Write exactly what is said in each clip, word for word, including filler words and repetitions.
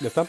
Ya está.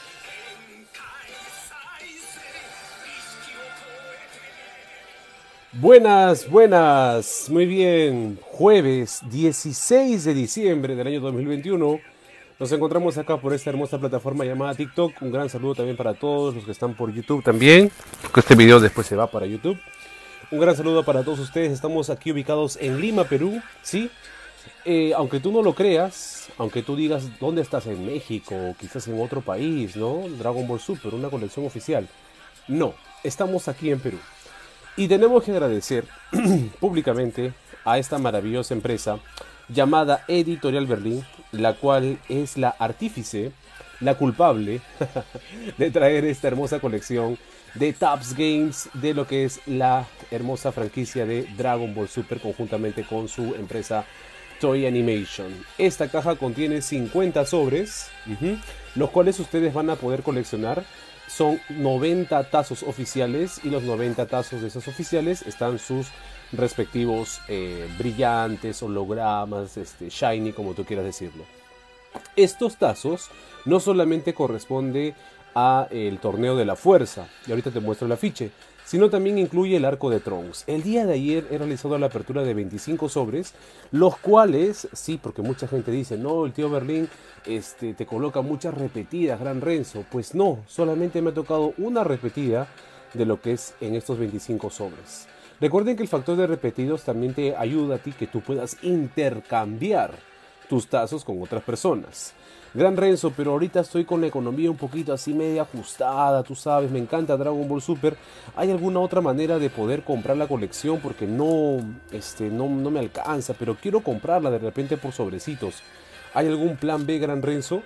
Buenas, buenas. Muy bien. Jueves dieciséis de diciembre del año dos mil veintiuno. Nos encontramos acá por esta hermosa plataforma llamada TikTok. Un gran saludo también para todos los que están por YouTube también, porque este video después se va para YouTube. Un gran saludo para todos ustedes. Estamos aquí ubicados en Lima, Perú, ¿sí? Eh, aunque tú no lo creas, aunque tú digas dónde estás, en México o quizás en otro país, ¿no? Dragon Ball Super, una colección oficial. No, estamos aquí en Perú. Y tenemos que agradecer públicamente a esta maravillosa empresa llamada Editorial Berlín, la cual es la artífice, la culpable de traer esta hermosa colección de Topps Games, de lo que es la hermosa franquicia de Dragon Ball Super, conjuntamente con su empresa Toei Animation. Esta caja contiene cincuenta sobres, uh-huh, los cuales ustedes van a poder coleccionar. Son noventa tazos oficiales, y los noventa tazos de esos oficiales están sus respectivos eh, brillantes, hologramas, este, shiny, como tú quieras decirlo. Estos tazos no solamente corresponde a el torneo de la fuerza, y ahorita te muestro el afiche, sino también incluye el arco de Trunks. El día de ayer he realizado la apertura de veinticinco sobres, los cuales, sí, porque mucha gente dice, no, el tío Berlín este, te coloca muchas repetidas, Gran Renzo. Pues no, solamente me ha tocado una repetida de lo que es en estos veinticinco sobres. Recuerden que el factor de repetidos también te ayuda a ti que tú puedas intercambiar tus tazos con otras personas. Gran Renzo, pero ahorita estoy con la economía un poquito así media ajustada, tú sabes, me encanta Dragon Ball Super. ¿Hay alguna otra manera de poder comprar la colección? Porque no, este, no, no me alcanza, pero quiero comprarla de repente por sobrecitos. ¿Hay algún plan B, Gran Renzo?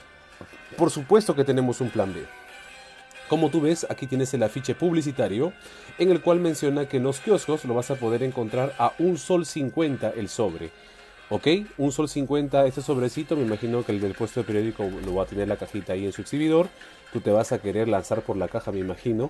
Por supuesto que tenemos un plan B. Como tú ves, aquí tienes el afiche publicitario, en el cual menciona que en los kioscos lo vas a poder encontrar a un sol cincuenta el sobre. Ok, un sol cincuenta este sobrecito. Me imagino que el del puesto de periódico lo va a tener la cajita ahí en su exhibidor. Tú te vas a querer lanzar por la caja, me imagino.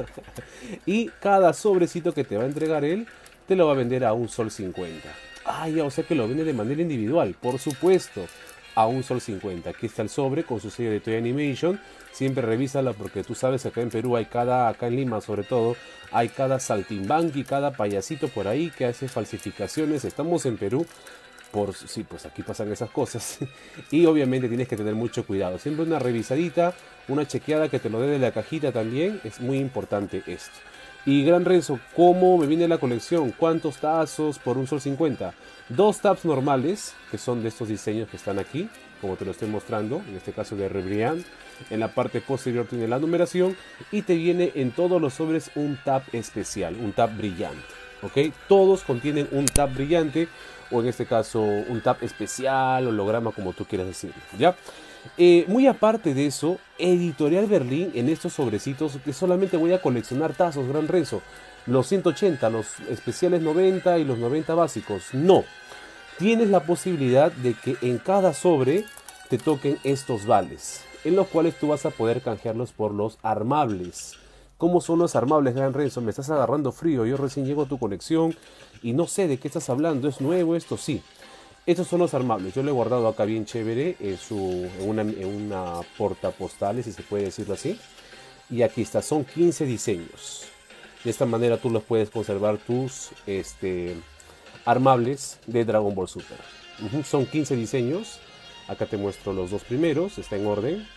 Y cada sobrecito que te va a entregar él, te lo va a vender a un sol cincuenta. Ah, ya, o sea que lo vende de manera individual, por supuesto, a un sol cincuenta. Aquí está el sobre con su sello de Toei Animation. Siempre revísala, porque tú sabes que acá en Perú hay cada, acá en Lima sobre todo, hay cada saltimbanqui, cada payasito por ahí que hace falsificaciones. Estamos en Perú. Por, sí, pues aquí pasan esas cosas. Y obviamente tienes que tener mucho cuidado. Siempre una revisadita, una chequeada que te lo dé de la cajita también. Es muy importante esto. Y Gran Renzo, ¿cómo me viene la colección? ¿Cuántos tazos por un sol cincuenta? Dos tabs normales, que son de estos diseños que están aquí, como te lo estoy mostrando, en este caso de Rebrillant. En la parte posterior tiene la numeración, y te viene en todos los sobres un tab especial, un tab brillante. ¿Ok? Todos contienen un tab brillante, o en este caso un tab especial, holograma, como tú quieras decirlo, ¿ya? Eh, muy aparte de eso, Editorial Berlín, en estos sobrecitos, que solamente voy a coleccionar tazos, Gran Renzo, los ciento ochenta, los especiales noventa y los noventa básicos, no. Tienes la posibilidad de que en cada sobre te toquen estos vales, en los cuales tú vas a poder canjearlos por los armables. ¿Cómo son los armables, Gran Renzo? Me estás agarrando frío, yo recién llego a tu colección y no sé de qué estás hablando. ¿Es nuevo esto? Sí. Estos son los armables. Yo lo he guardado acá bien chévere en, su, en, una, en una portapostales, si se puede decirlo así. Y aquí está, son quince diseños. De esta manera tú los puedes conservar, tus este, armables de Dragon Ball Super. Uh-huh. Son quince diseños. Acá te muestro los dos primeros, está en orden.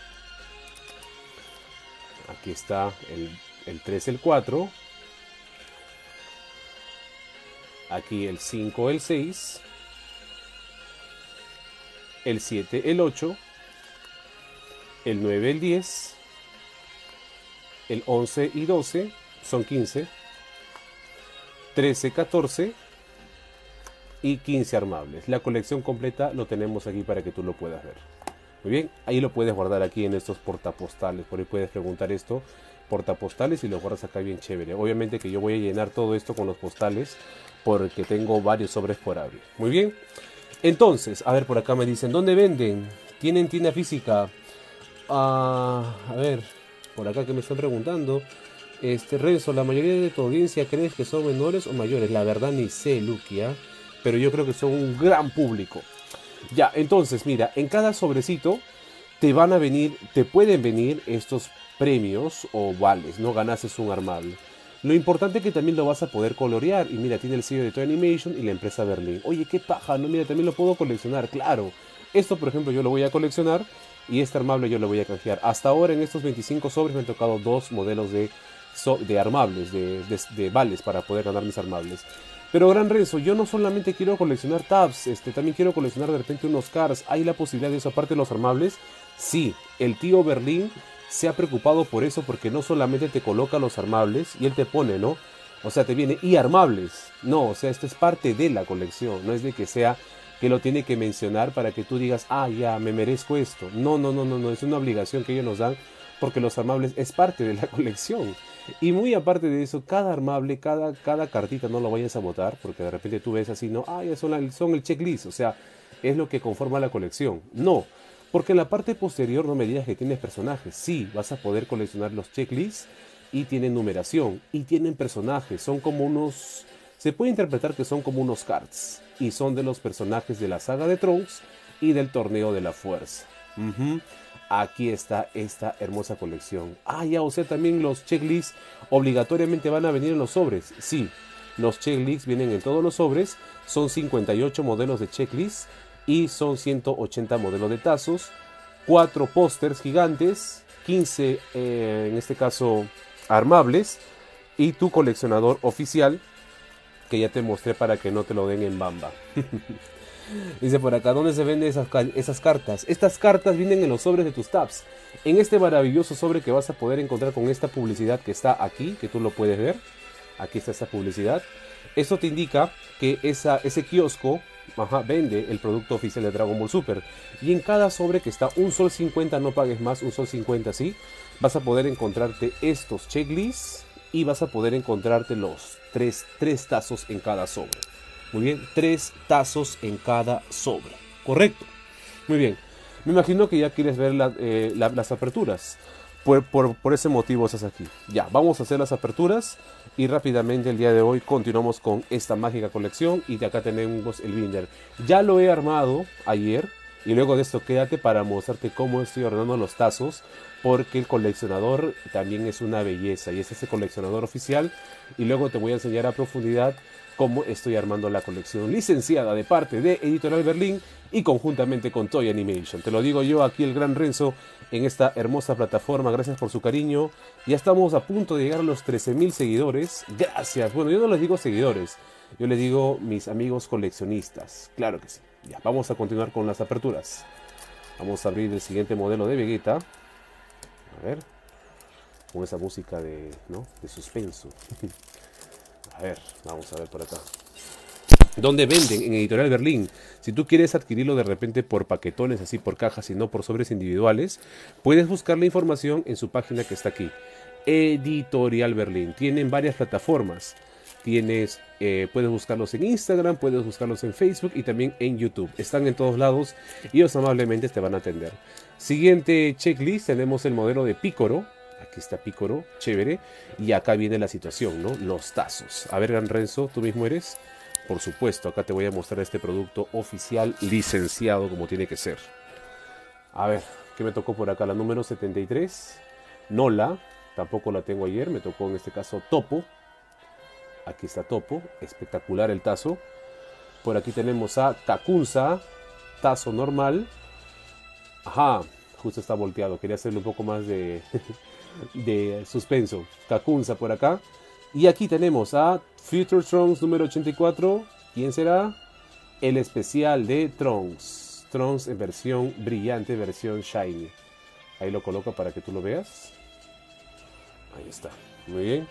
Aquí está el, el tres, el cuatro. Aquí el cinco, el seis. El siete, el ocho. El nueve, el diez. El once y doce. Son quince. trece, catorce. Y quince armables. La colección completa lo tenemos aquí para que tú lo puedas ver. Muy bien, ahí lo puedes guardar aquí en estos portapostales. Por ahí puedes preguntar esto, portapostales, y lo guardas acá bien chévere. Obviamente que yo voy a llenar todo esto con los postales, porque tengo varios sobres por abrir. Muy bien, entonces, a ver, por acá me dicen, ¿dónde venden? ¿Tienen tienda física? Ah, a ver, por acá que me están preguntando. Este, Renzo, ¿la mayoría de tu audiencia crees que son menores o mayores? La verdad ni sé, Luquia, pero yo creo que son un gran público. Ya, entonces, mira, en cada sobrecito te van a venir, te pueden venir estos premios o vales, no ganases un armable. Lo importante es que también lo vas a poder colorear. Y mira, tiene el sello de Toy Animation y la empresa Berlín. Oye, qué paja, no, mira, también lo puedo coleccionar, claro. Esto, por ejemplo, yo lo voy a coleccionar y este armable yo lo voy a canjear. Hasta ahora en estos veinticinco sobres me han tocado dos modelos de, so de armables, de, de, de vales para poder ganar mis armables. Pero Gran Renzo, yo no solamente quiero coleccionar tabs, este, también quiero coleccionar de repente unos cars. ¿Hay la posibilidad de eso aparte de los armables? Sí, el tío Berlín se ha preocupado por eso, porque no solamente te coloca los armables y él te pone, ¿no? O sea, te viene y armables. No, o sea, esto es parte de la colección. No es de que sea que lo tiene que mencionar para que tú digas, ah, ya, me merezco esto. No, no, no, no, no. Es una obligación que ellos nos dan porque los armables es parte de la colección. Y muy aparte de eso, cada armable, cada, cada cartita no lo vayas a botar, porque de repente tú ves así, no, ah, ya son, la, son el checklist. O sea, es lo que conforma la colección. No. Porque en la parte posterior no me digas que tienes personajes. Sí, vas a poder coleccionar los checklists y tienen numeración y tienen personajes. Son como unos... Se puede interpretar que son como unos cards y son de los personajes de la saga de Trunks y del torneo de la fuerza. Uh-huh. Aquí está esta hermosa colección. Ah, ya, o sea, también los checklists obligatoriamente van a venir en los sobres. Sí, los checklists vienen en todos los sobres. Son cincuenta y ocho modelos de checklists. Y son ciento ochenta modelos de tazos, cuatro pósters gigantes, quince eh, en este caso armables y tu coleccionador oficial que ya te mostré para que no te lo den en bamba. Dice por acá, ¿dónde se venden esas, esas cartas? Estas cartas vienen en los sobres de tus tabs. En este maravilloso sobre que vas a poder encontrar con esta publicidad que está aquí, que tú lo puedes ver. Aquí está esa publicidad. Eso te indica que esa, ese kiosco... Ajá, vende el producto oficial de Dragon Ball Super. Y en cada sobre que está un sol cincuenta, no pagues más, un sol cincuenta, sí, vas a poder encontrarte estos checklists y vas a poder encontrarte los tres, tres tazos en cada sobre. Muy bien, tres tazos en cada sobre. Correcto. Muy bien. Me imagino que ya quieres ver la, eh, la, las aperturas. Por, por, por ese motivo estás aquí. Ya, vamos a hacer las aperturas. Y rápidamente el día de hoy continuamos con esta mágica colección. Y de acá tenemos el binder. Ya lo he armado ayer. Y luego de esto quédate para mostrarte cómo estoy ordenando los tazos. Porque el coleccionador también es una belleza. Y es ese coleccionador oficial. Y luego te voy a enseñar a profundidad cómo estoy armando la colección licenciada de parte de Editorial Berlín y conjuntamente con Toy Animation. Te lo digo yo aquí, el Gran Renzo, en esta hermosa plataforma. Gracias por su cariño. Ya estamos a punto de llegar a los trece mil seguidores. Gracias. Bueno, yo no les digo seguidores, yo les digo mis amigos coleccionistas. Claro que sí. Ya, vamos a continuar con las aperturas. Vamos a abrir el siguiente modelo de Vegeta. A ver, con esa música de, ¿no?, de suspenso. A ver, vamos a ver por acá. ¿Dónde venden? En Editorial Berlín. Si tú quieres adquirirlo de repente por paquetones, así por cajas y no por sobres individuales, puedes buscar la información en su página que está aquí. Editorial Berlín. Tienen varias plataformas. Tienes, eh, puedes buscarlos en Instagram, puedes buscarlos en Facebook y también en YouTube. Están en todos lados y ellos amablemente te van a atender. Siguiente checklist, tenemos el modelo de Picoro. Aquí está Picoro, chévere. Y acá viene la situación, ¿no? Los tazos. A ver, Gran Renzo, ¿tú mismo eres? Por supuesto, acá te voy a mostrar este producto oficial licenciado como tiene que ser. A ver, ¿qué me tocó por acá? La número setenta y tres. Nola, tampoco la tengo ayer, me tocó en este caso Topo. Aquí está Topo, espectacular el tazo. Por aquí tenemos a Kakunza, tazo normal. Ajá, justo está volteado, quería hacerle un poco más de... de suspenso. Kakunza por acá. Y aquí tenemos a Future Trunks número ochenta y cuatro. ¿Quién será? El especial de Trunks. Trunks en versión brillante, versión shiny. Ahí lo coloco para que tú lo veas. Ahí está. Muy bien.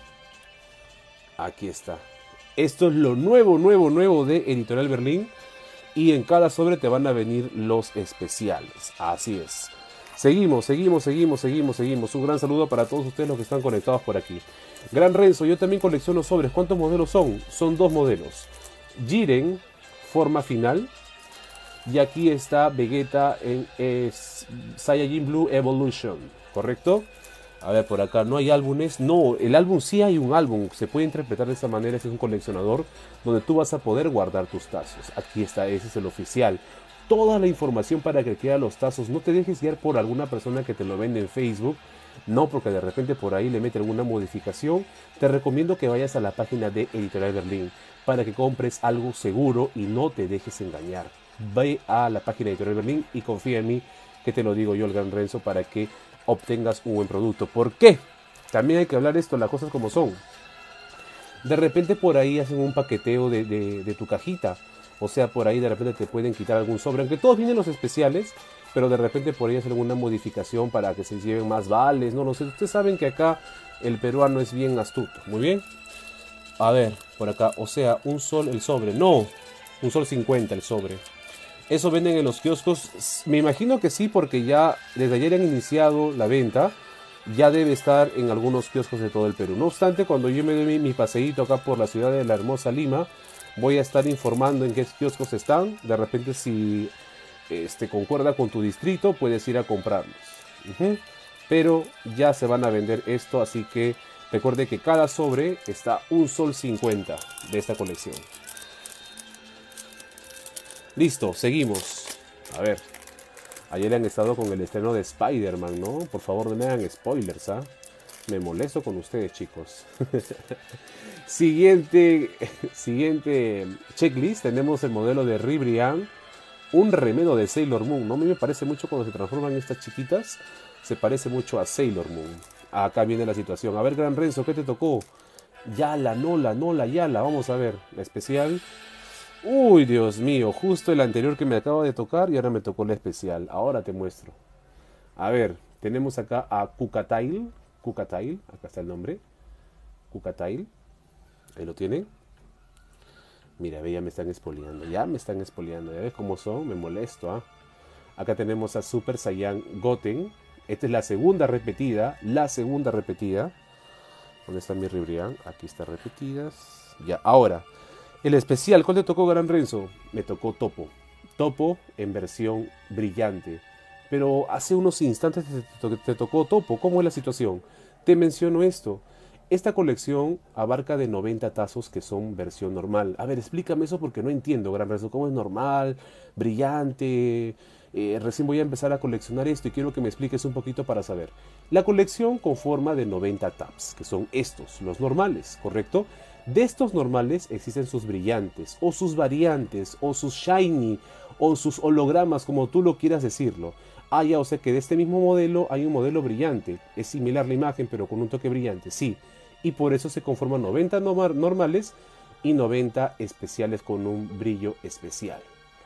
Aquí está. Esto es lo nuevo, nuevo, nuevo de Editorial Berlín. Y en cada sobre te van a venir los especiales. Así es. Seguimos, seguimos, seguimos, seguimos, seguimos. Un gran saludo para todos ustedes los que están conectados por aquí. Gran Renzo, yo también colecciono sobres. ¿Cuántos modelos son? Son dos modelos. Jiren, forma final. Y aquí está Vegeta en es, Saiyajin Blue Evolution. ¿Correcto? A ver, por acá, ¿no hay álbumes? No, el álbum sí hay un álbum. Se puede interpretar de esa manera. Este es un coleccionador donde tú vas a poder guardar tus tazos. Aquí está, ese es el oficial. toda la información para que quede los tazos. No te dejes guiar por alguna persona que te lo vende en Facebook. No, porque de repente por ahí le mete alguna modificación. Te recomiendo que vayas a la página de Editorial Berlín para que compres algo seguro y no te dejes engañar. Ve a la página de Editorial Berlín y confía en mí, que te lo digo yo, el gran Renzo, para que obtengas un buen producto. ¿Por qué? También hay que hablar esto, las cosas como son. De repente por ahí hacen un paqueteo de, de, de tu cajita. O sea, por ahí de repente te pueden quitar algún sobre. Aunque todos vienen los especiales, pero de repente por ahí hacen alguna modificación para que se lleven más vales. No lo sé. Ustedes saben que acá el peruano es bien astuto. Muy bien. A ver, por acá. O sea, un sol el sobre. No, un sol cincuenta el sobre. Eso venden en los kioscos. Me imagino que sí, porque ya desde ayer han iniciado la venta. Ya debe estar en algunos kioscos de todo el Perú. No obstante, cuando yo me doy mi, mi paseíto acá por la ciudad de la hermosa Lima, voy a estar informando en qué kioscos están. De repente, si este, concuerda con tu distrito, puedes ir a comprarlos. Uh-huh. Pero ya se van a vender esto, así que recuerde que cada sobre está un sol cincuenta de esta colección. Listo, seguimos. A ver. Ayer han estado con el estreno de Spider-Man, ¿no? Por favor, no me hagan spoilers, ¿ah? Me molesto con ustedes, chicos. siguiente, siguiente checklist. Tenemos el modelo de Ribrianne. Un remedo de Sailor Moon, ¿no? A mí me parece mucho cuando se transforman estas chiquitas. Se parece mucho a Sailor Moon. Acá viene la situación. A ver, Gran Renzo, ¿qué te tocó? Yala, Nola, Nola, Yala. Vamos a ver. La especial. Uy, Dios mío, justo el anterior que me acaba de tocar y ahora me tocó la especial. Ahora te muestro. A ver, tenemos acá a Kukatail. Kukatail, acá está el nombre. Kukatail. Ahí lo tienen. Mira, ve, ya me están espoleando. Ya me están espoleando. Ya ves cómo son, me molesto. ¿ah? Acá tenemos a Super Saiyan Goten. Esta es la segunda repetida. La segunda repetida. ¿Dónde está mi Ribrianne? Aquí está repetidas. Ya, ahora. El especial, ¿cuál te tocó, Gran Renzo? Me tocó Topo. Topo en versión brillante. Pero hace unos instantes te, te, te tocó Topo. ¿Cómo es la situación? Te menciono esto. Esta colección abarca de noventa tazos que son versión normal. A ver, explícame eso porque no entiendo, Gran Renzo. ¿Cómo es normal? Brillante. Eh, recién voy a empezar a coleccionar esto y quiero que me expliques un poquito para saber. La colección conforma de noventa tabs, que son estos, los normales, ¿correcto? De estos normales existen sus brillantes, o sus variantes, o sus shiny, o sus hologramas, como tú lo quieras decirlo. Ah, ya, o sea que de este mismo modelo hay un modelo brillante. Es similar la imagen, pero con un toque brillante, sí. Y por eso se conforman noventa normales y noventa especiales con un brillo especial.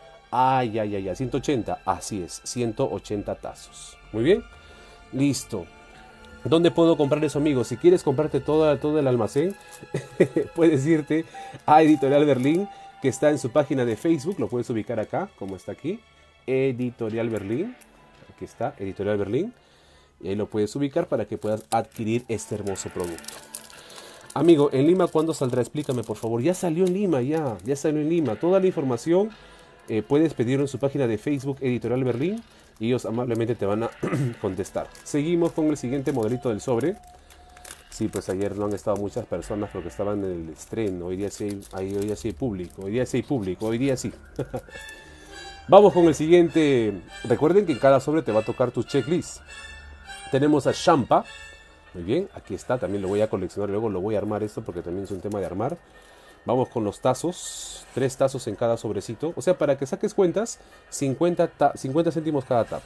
Ay, ay, ay, ay, ciento ochenta, así es, ciento ochenta tazos. Muy bien, listo. ¿Dónde puedo comprar eso, amigos? Si quieres comprarte toda, todo el almacén, puedes irte a Editorial Berlín, que está en su página de Facebook. Lo puedes ubicar acá, como está aquí. Editorial Berlín. Aquí está, Editorial Berlín. Y ahí lo puedes ubicar para que puedas adquirir este hermoso producto. Amigo, ¿en Lima cuándo saldrá? Explícame, por favor. Ya salió en Lima, ya. Ya salió en Lima. Toda la información eh, puedes pedirlo en su página de Facebook, Editorial Berlín. Y ellos amablemente te van a contestar. Seguimos con el siguiente modelito del sobre. Sí, pues ayer no han estado muchas personas porque estaban en el estreno. Hoy día sí hay, hoy día sí hay público. Hoy día sí hay público. Hoy día sí. Vamos con el siguiente. Recuerden que en cada sobre te va a tocar tu checklist. Tenemos a Champa. Muy bien, aquí está. También lo voy a coleccionar. Luego lo voy a armar esto porque también es un tema de armar. Vamos con los tazos. Tres tazos en cada sobrecito. O sea, para que saques cuentas, cincuenta, cincuenta céntimos cada tap.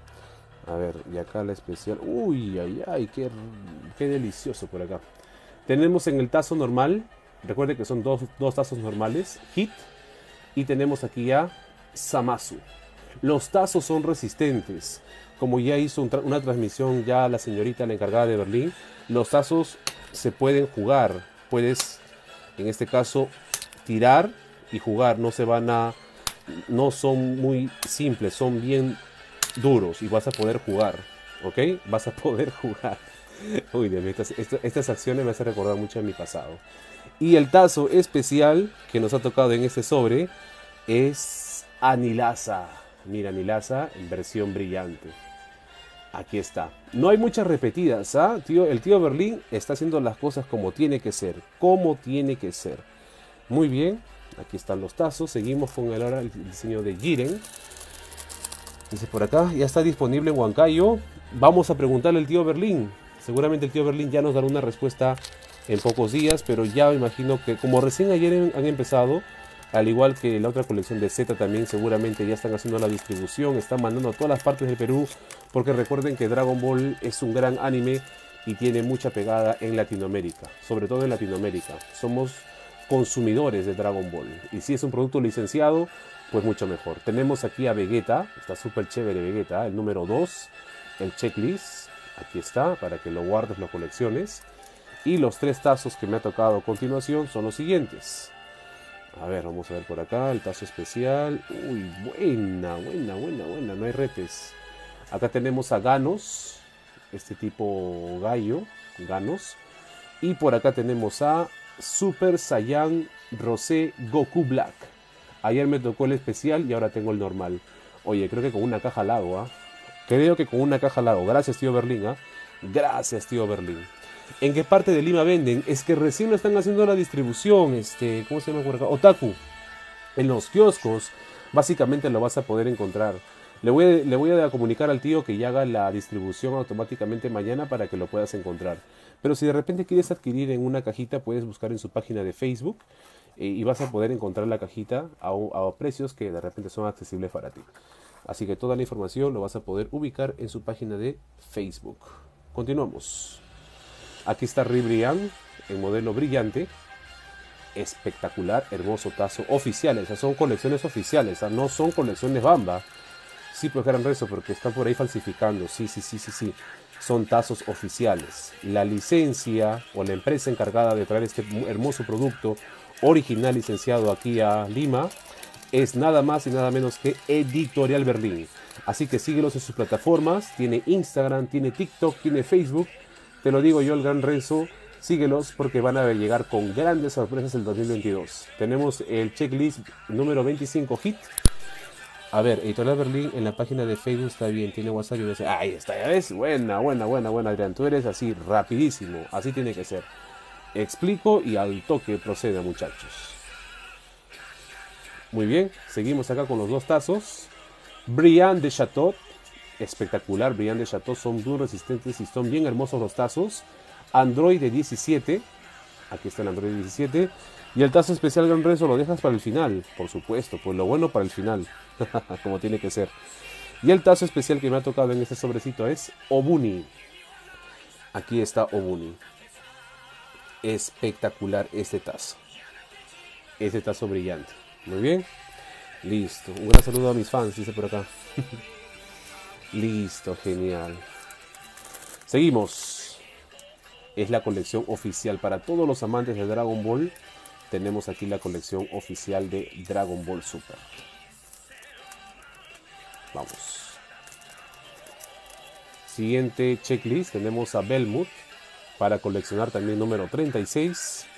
A ver, y acá la especial. Uy, ay, ay, qué, qué delicioso por acá. Tenemos en el tazo normal. Recuerden que son dos, dos tazos normales. Hit. Y tenemos aquí ya Zamasu. Los tazos son resistentes. Como ya hizo un tra una transmisión ya la señorita, la encargada de Berlín. Los tazos se pueden jugar. Puedes, en este caso, tirar y jugar. No se van a... No son muy simples, son bien duros y vas a poder jugar, ¿ok? Vas a poder jugar. Uy, Dios mío, estas, estas, estas acciones me hacen recordar mucho a mi pasado. Y el tazo especial que nos ha tocado en este sobre es Anilasa. Mira, Anilasa en versión brillante. Aquí está. No hay muchas repetidas, ¿ah? Tío, el tío Berlín está haciendo las cosas como tiene que ser, como tiene que ser. Muy bien. Aquí están los tazos. Seguimos con el, ahora el diseño de Jiren. Dice por acá, ya está disponible en Huancayo. Vamos a preguntarle al tío Berlín. Seguramente el tío Berlín ya nos dará una respuesta en pocos días, pero ya me imagino que como recién ayer han empezado, al igual que la otra colección de Z también seguramente ya están haciendo la distribución, están mandando a todas las partes del Perú, porque recuerden que Dragon Ball es un gran anime y tiene mucha pegada en Latinoamérica, sobre todo en Latinoamérica. Somos consumidores de Dragon Ball y si es un producto licenciado, pues mucho mejor. Tenemos aquí a Vegeta, está súper chévere Vegeta, el número dos, el checklist, aquí está, para que lo guardes, lo colecciones. Y los tres tazos que me ha tocado a continuación son los siguientes. A ver, vamos a ver por acá, el tazo especial. Uy, buena, buena, buena, buena, no hay repes. Acá tenemos a Ganos, este tipo gallo, Ganos. Y por acá tenemos a Super Saiyan Rosé Goku Black. Ayer me tocó el especial y ahora tengo el normal. Oye, creo que con una caja la hago, ¿ah? Creo que con una caja la hago. Gracias, tío Berlín, ¿ah? Gracias, tío Berlín. ¿En qué parte de Lima venden? Es que recién lo están haciendo la distribución, este, ¿cómo se llama por acá? Otaku. En los kioscos, básicamente lo vas a poder encontrar. Le voy, a, le voy a comunicar al tío que ya haga la distribución automáticamente mañana para que lo puedas encontrar. Pero si de repente quieres adquirir en una cajita, puedes buscar en su página de Facebook eh, y vas a poder encontrar la cajita a, a precios que de repente son accesibles para ti. Así que toda la información lo vas a poder ubicar en su página de Facebook. Continuamos. Aquí está Ribrian, en modelo brillante, espectacular, hermoso tazo, oficiales, o sea, son colecciones oficiales, o sea, no son colecciones Bamba. Sí, pues gran rezo, porque están por ahí falsificando, sí, sí, sí, sí, sí, son tazos oficiales. La licencia o la empresa encargada de traer este hermoso producto original licenciado aquí a Lima es nada más y nada menos que Editorial Berlín. Así que síguelos en sus plataformas, tiene Instagram, tiene TikTok, tiene Facebook. Te lo digo yo, el gran Renzo, síguelos porque van a llegar con grandes sorpresas el dos mil veintidós. Tenemos el checklist número veinticinco hit. A ver, Editorial Berlín en la página de Facebook está bien, tiene WhatsApp y dice, ahí está, ya ves, buena, buena, buena, buena, Adrián, tú eres así, rapidísimo, así tiene que ser. Explico y al toque proceda, muchachos. Muy bien, seguimos acá con los dos tazos. Briand de Chateau. Espectacular, Briand de Chateau, son muy resistentes y son bien hermosos los tazos. Android de diecisiete, aquí está el Android diecisiete. Y el tazo especial Gran Renzo lo dejas para el final, por supuesto, pues lo bueno para el final, como tiene que ser. Y el tazo especial que me ha tocado en este sobrecito es Obuni. Aquí está Obuni. Espectacular este tazo. Este tazo brillante. Muy bien. Listo. Un gran saludo a mis fans, dice por acá. Listo, genial. Seguimos. Es la colección oficial para todos los amantes de Dragon Ball. Tenemos aquí la colección oficial de Dragon Ball Super. Vamos. Siguiente checklist. Tenemos a Belmut para coleccionar también número treinta y seis.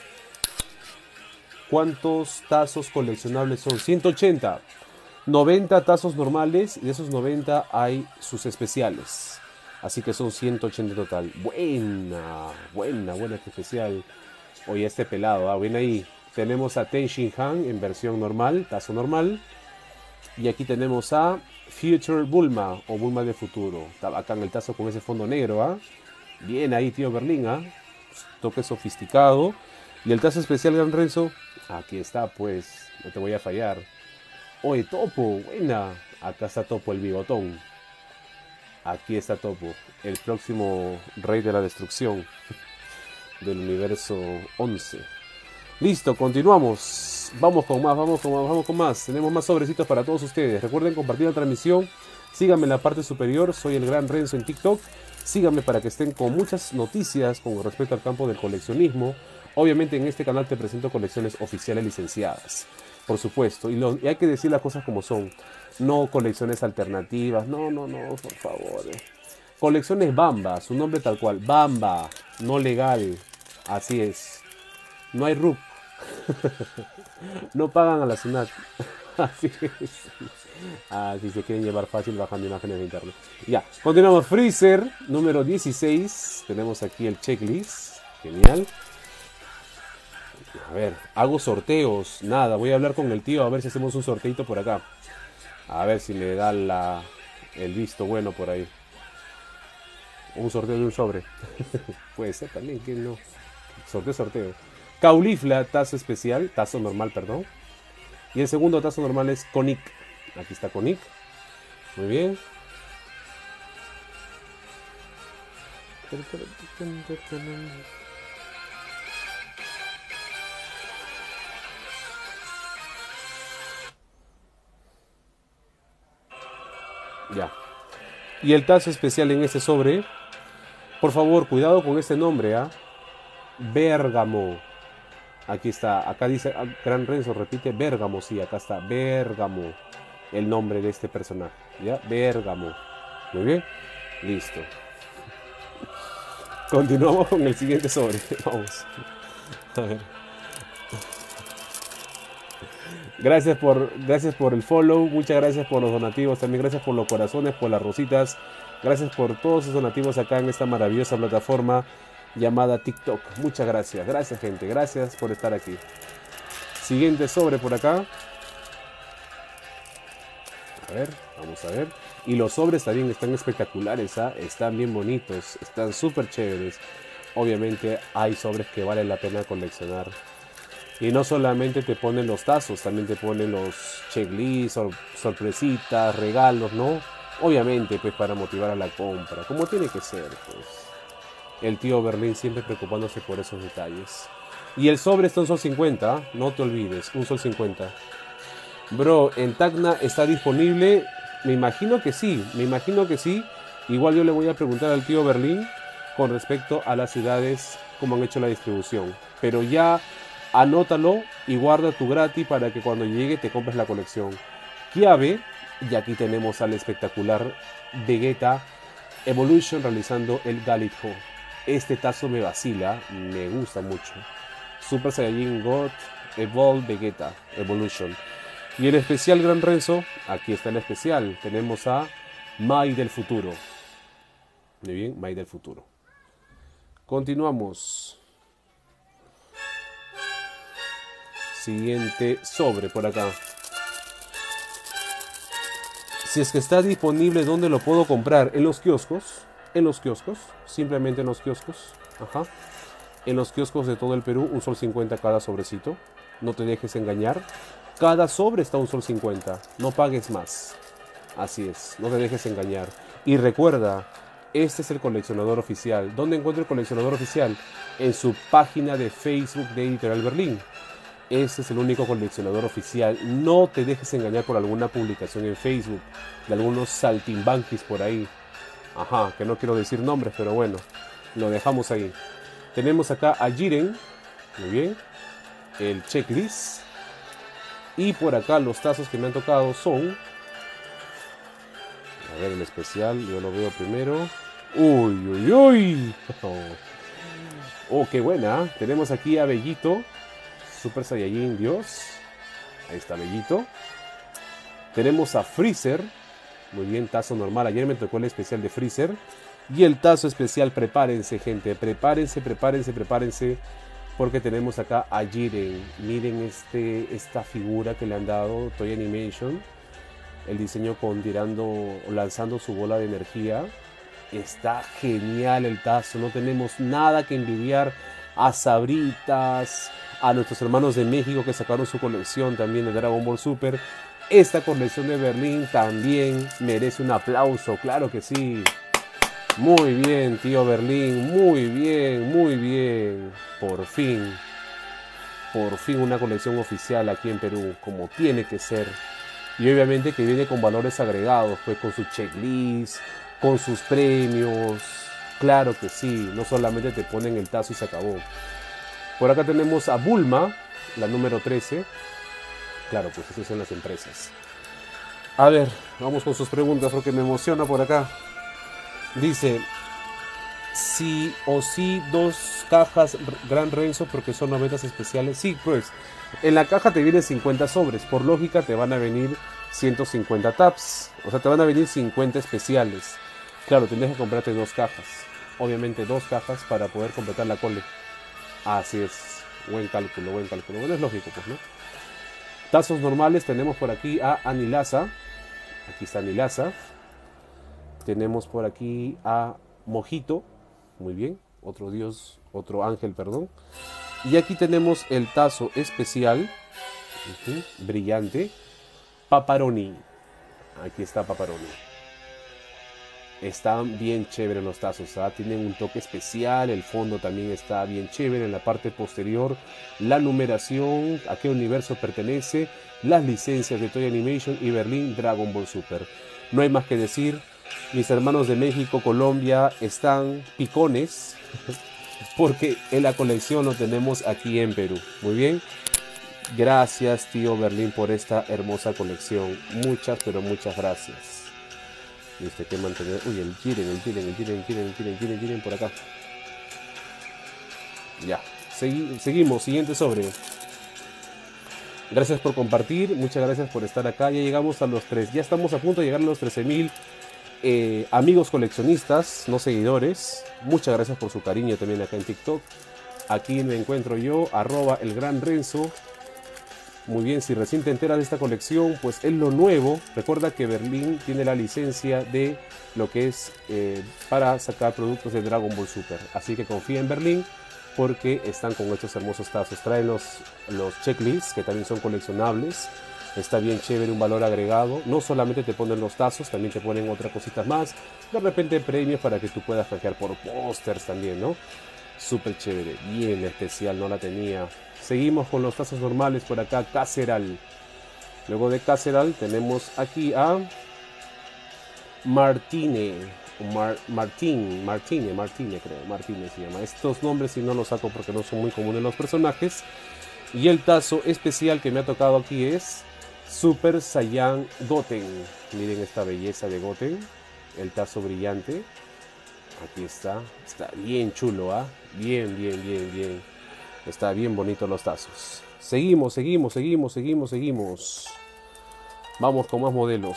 ¿Cuántos tazos coleccionables son? ciento ochenta. noventa tazos normales y de esos noventa hay sus especiales. Así que son ciento ochenta en total. Buena, buena, buena especial. Oye, este pelado, ah, bien ahí. Tenemos a Ten Shin Han en versión normal, tazo normal. Y aquí tenemos a Future Bulma o Bulma de futuro. Está acá en el tazo con ese fondo negro, ¿ah? Bien ahí, tío Berlín, ¿ah? Toque sofisticado. Y el tazo especial Gran Renzo, aquí está, pues, no te voy a fallar. Oye, Topo, buena. Acá está Topo, el bigotón. Aquí está Topo, el próximo rey de la destrucción del universo once. Listo, continuamos. Vamos con más, vamos con más, vamos con más. Tenemos más sobrecitos para todos ustedes. Recuerden compartir la transmisión. Síganme en la parte superior. Soy el Gran Renzo en TikTok. Síganme para que estén con muchas noticias con respecto al campo del coleccionismo. Obviamente en este canal te presento colecciones oficiales licenciadas. Por supuesto. Y, lo, y hay que decir las cosas como son. No colecciones alternativas. No, no, no, por favor. Colecciones Bamba. Su nombre tal cual. Bamba. No legal. Así es. No hay R U C. No pagan a la SUNAT. Así es. Ah, si se quieren llevar fácil bajando imágenes de internet. Ya, continuamos. Freezer número dieciséis. Tenemos aquí el checklist. Genial. A ver, hago sorteos. Nada, voy a hablar con el tío a ver si hacemos un sorteito por acá. A ver si me da la, el visto bueno por ahí. Un sorteo de un sobre. Puede ser también, que no. Sorteo, sorteo. Caulifla, tazo especial, tazo normal, perdón. Y el segundo tazo normal es Conic. Aquí está Conic. Muy bien. Ya. Y el tazo especial en este sobre. Por favor, cuidado con este nombre, ¿ah? Bérgamo. Aquí está, acá dice ah, Gran Renzo, repite Bérgamo, sí, acá está, Bérgamo. El nombre de este personaje, ¿ya? Bérgamo. Muy bien, listo. Continuamos con el siguiente sobre. Vamos. A ver. Gracias por, gracias por el follow, muchas gracias por los donativos, también gracias por los corazones, por las rositas, gracias por todos sus donativos acá en esta maravillosa plataforma llamada TikTok. Muchas gracias, gracias gente, gracias por estar aquí. Siguiente sobre por acá. A ver, vamos a ver. Y los sobres también están espectaculares, ¿ah? Están bien bonitos, están súper chéveres. Obviamente hay sobres que vale la pena coleccionar. Y no solamente te ponen los tazos, también te ponen los checklists, sor sorpresitas, regalos, ¿no? Obviamente, pues para motivar a la compra, como tiene que ser, pues. El tío Berlín siempre preocupándose por esos detalles. Y el sobre está un sol cincuenta, no te olvides, un sol cincuenta. Bro, en Tacna está disponible, me imagino que sí, me imagino que sí. Igual yo le voy a preguntar al tío Berlín con respecto a las ciudades, cómo han hecho la distribución. Pero ya... anótalo y guarda tu gratis para que cuando llegue te compres la colección. Kiabe, y aquí tenemos al espectacular Vegeta Evolution realizando el Galitho. Este tazo me vacila, me gusta mucho. Super Saiyajin God Evolve Vegeta Evolution. Y el especial Gran Renzo, aquí está el especial. Tenemos a Mai del futuro. Muy bien, Mai del futuro. Continuamos. Siguiente sobre por acá. Si es que está disponible, ¿dónde lo puedo comprar? En los kioscos. En los kioscos. Simplemente en los kioscos. Ajá. En los kioscos de todo el Perú, un sol cincuenta cada sobrecito. No te dejes engañar. Cada sobre está un sol cincuenta. No pagues más. Así es. No te dejes engañar. Y recuerda, este es el coleccionador oficial. ¿Dónde encuentro el coleccionador oficial? En su página de Facebook de Editorial Berlín. Este es el único coleccionador oficial. No te dejes engañar por alguna publicación en Facebook de algunos saltimbanquis por ahí. Ajá, que no quiero decir nombres, pero bueno, lo dejamos ahí. Tenemos acá a Jiren. Muy bien. El checklist. Y por acá los tazos que me han tocado son... a ver, el especial, yo lo veo primero. Uy, uy, uy. Oh, qué buena. Tenemos aquí a Bellito. Super Saiyajin Dios. Ahí está Bellito. Tenemos a Freezer. Muy bien, tazo normal. Ayer me tocó el especial de Freezer. Y el tazo especial, prepárense gente. Prepárense, prepárense, prepárense. Porque tenemos acá a Jiren. Miren este, esta figura que le han dado Toy Animation. El diseño con tirando, lanzando su bola de energía. Está genial el tazo. No tenemos nada que envidiar a Sabritas, a nuestros hermanos de México que sacaron su colección también de Dragon Ball Super. Esta colección de Berlín también merece un aplauso, claro que sí. Muy bien, tío Berlín, muy bien, muy bien. Por fin, por fin una colección oficial aquí en Perú, como tiene que ser. Y obviamente que viene con valores agregados, pues con su checklist, con sus premios. Claro que sí, no solamente te ponen el tazo y se acabó. Por acá tenemos a Bulma, la número trece. Claro, pues esas son las empresas. A ver, vamos con sus preguntas porque me emociona por acá. Dice, sí o sí dos cajas Gran Renzo porque son novelas especiales. Sí, pues, en la caja te vienen cincuenta sobres. Por lógica te van a venir ciento cincuenta tabs. O sea, te van a venir cincuenta especiales. Claro, tendrías que comprarte dos cajas. Obviamente dos cajas para poder completar la cole. Así es, buen cálculo, buen cálculo. Bueno, es lógico, pues, ¿no? Tazos normales tenemos por aquí a Anilasa. Aquí está Milasa. Tenemos por aquí a Mojito. Muy bien. Otro dios, otro ángel, perdón. Y aquí tenemos el tazo especial. Uh-huh, brillante. Paparoni. Aquí está Paparoni. Están bien chéveres los tazos, ¿ah? Tienen un toque especial, el fondo también está bien chévere, en la parte posterior la numeración, a qué universo pertenece, las licencias de Toy Animation y Berlín Dragon Ball Super. No hay más que decir, mis hermanos de México, Colombia están picones porque en la colección lo tenemos aquí en Perú. Muy bien, gracias tío Berlín por esta hermosa colección, muchas pero muchas gracias. Este que mantener. Uy, el Jiren, el Jiren, el Jiren, el Jiren, el Jiren, el Jiren, el Jiren por acá. Ya. Segui seguimos. Siguiente sobre. Gracias por compartir. Muchas gracias por estar acá. Ya llegamos a los tres. Ya estamos a punto de llegar a los trece mil eh, amigos coleccionistas, no seguidores. Muchas gracias por su cariño también acá en TikTok. Aquí me encuentro yo, arroba el gran Renzo. Muy bien, si recién te enteras de esta colección, pues es lo nuevo. Recuerda que Berlín tiene la licencia de lo que es eh, para sacar productos de Dragon Ball Super. Así que confía en Berlín porque están con estos hermosos tazos. Traen los, los checklists que también son coleccionables. Está bien chévere, un valor agregado. No solamente te ponen los tazos, también te ponen otras cositas más. De repente premios para que tú puedas canjear por pósters también, ¿no? Súper chévere, bien especial, no la tenía. Seguimos con los tazos normales por acá, Caceral. Luego de Caceral tenemos aquí a Martine, Mar, Martín, Martine, Martine creo, Martine se llama. Estos nombres si no los saco porque no son muy comunes los personajes. Y el tazo especial que me ha tocado aquí es Super Saiyan Goten. Miren esta belleza de Goten, el tazo brillante. Aquí está, está bien chulo, ¿ah? ¿eh? Bien, bien, bien, bien. Está bien bonito los tazos. Seguimos, seguimos, seguimos, seguimos, seguimos. Vamos con más modelos.